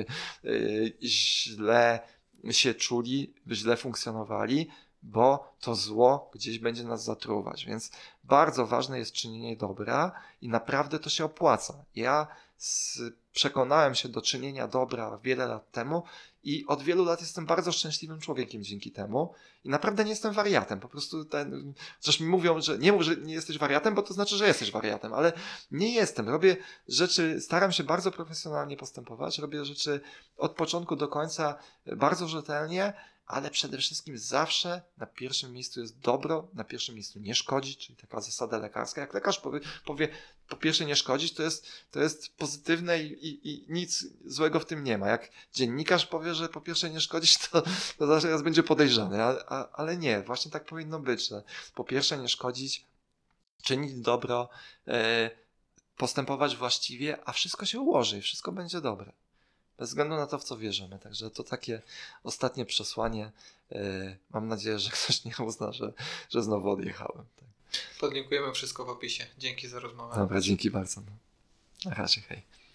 źle się czuli, źle funkcjonowali, bo to zło gdzieś będzie nas zatruwać. Więc bardzo ważne jest czynienie dobra i naprawdę to się opłaca. Ja przekonałem się do czynienia dobra wiele lat temu i od wielu lat jestem bardzo szczęśliwym człowiekiem dzięki temu i naprawdę nie jestem wariatem. Po prostu chociaż mi mówią, że nie mów, że nie jesteś wariatem, bo to znaczy, że jesteś wariatem, ale nie jestem. Robię rzeczy, staram się bardzo profesjonalnie postępować, robię rzeczy od początku do końca bardzo rzetelnie, ale przede wszystkim zawsze na pierwszym miejscu jest dobro, na pierwszym miejscu nie szkodzić, czyli taka zasada lekarska. Jak lekarz powie po pierwsze nie szkodzić, to jest pozytywne i nic złego w tym nie ma. Jak dziennikarz powie, że po pierwsze nie szkodzić, to zaraz będzie podejrzany, ale nie, właśnie tak powinno być, że po pierwsze nie szkodzić, czynić dobro, postępować właściwie, a wszystko się ułoży i wszystko będzie dobre. Bez względu na to, w co wierzymy. Także to takie ostatnie przesłanie. Mam nadzieję, że ktoś nie uzna, że znowu odjechałem. Tak. Podlinkujemy wszystko w opisie. Dzięki za rozmowę. Dobra, dzięki bardzo. Na razie, hej.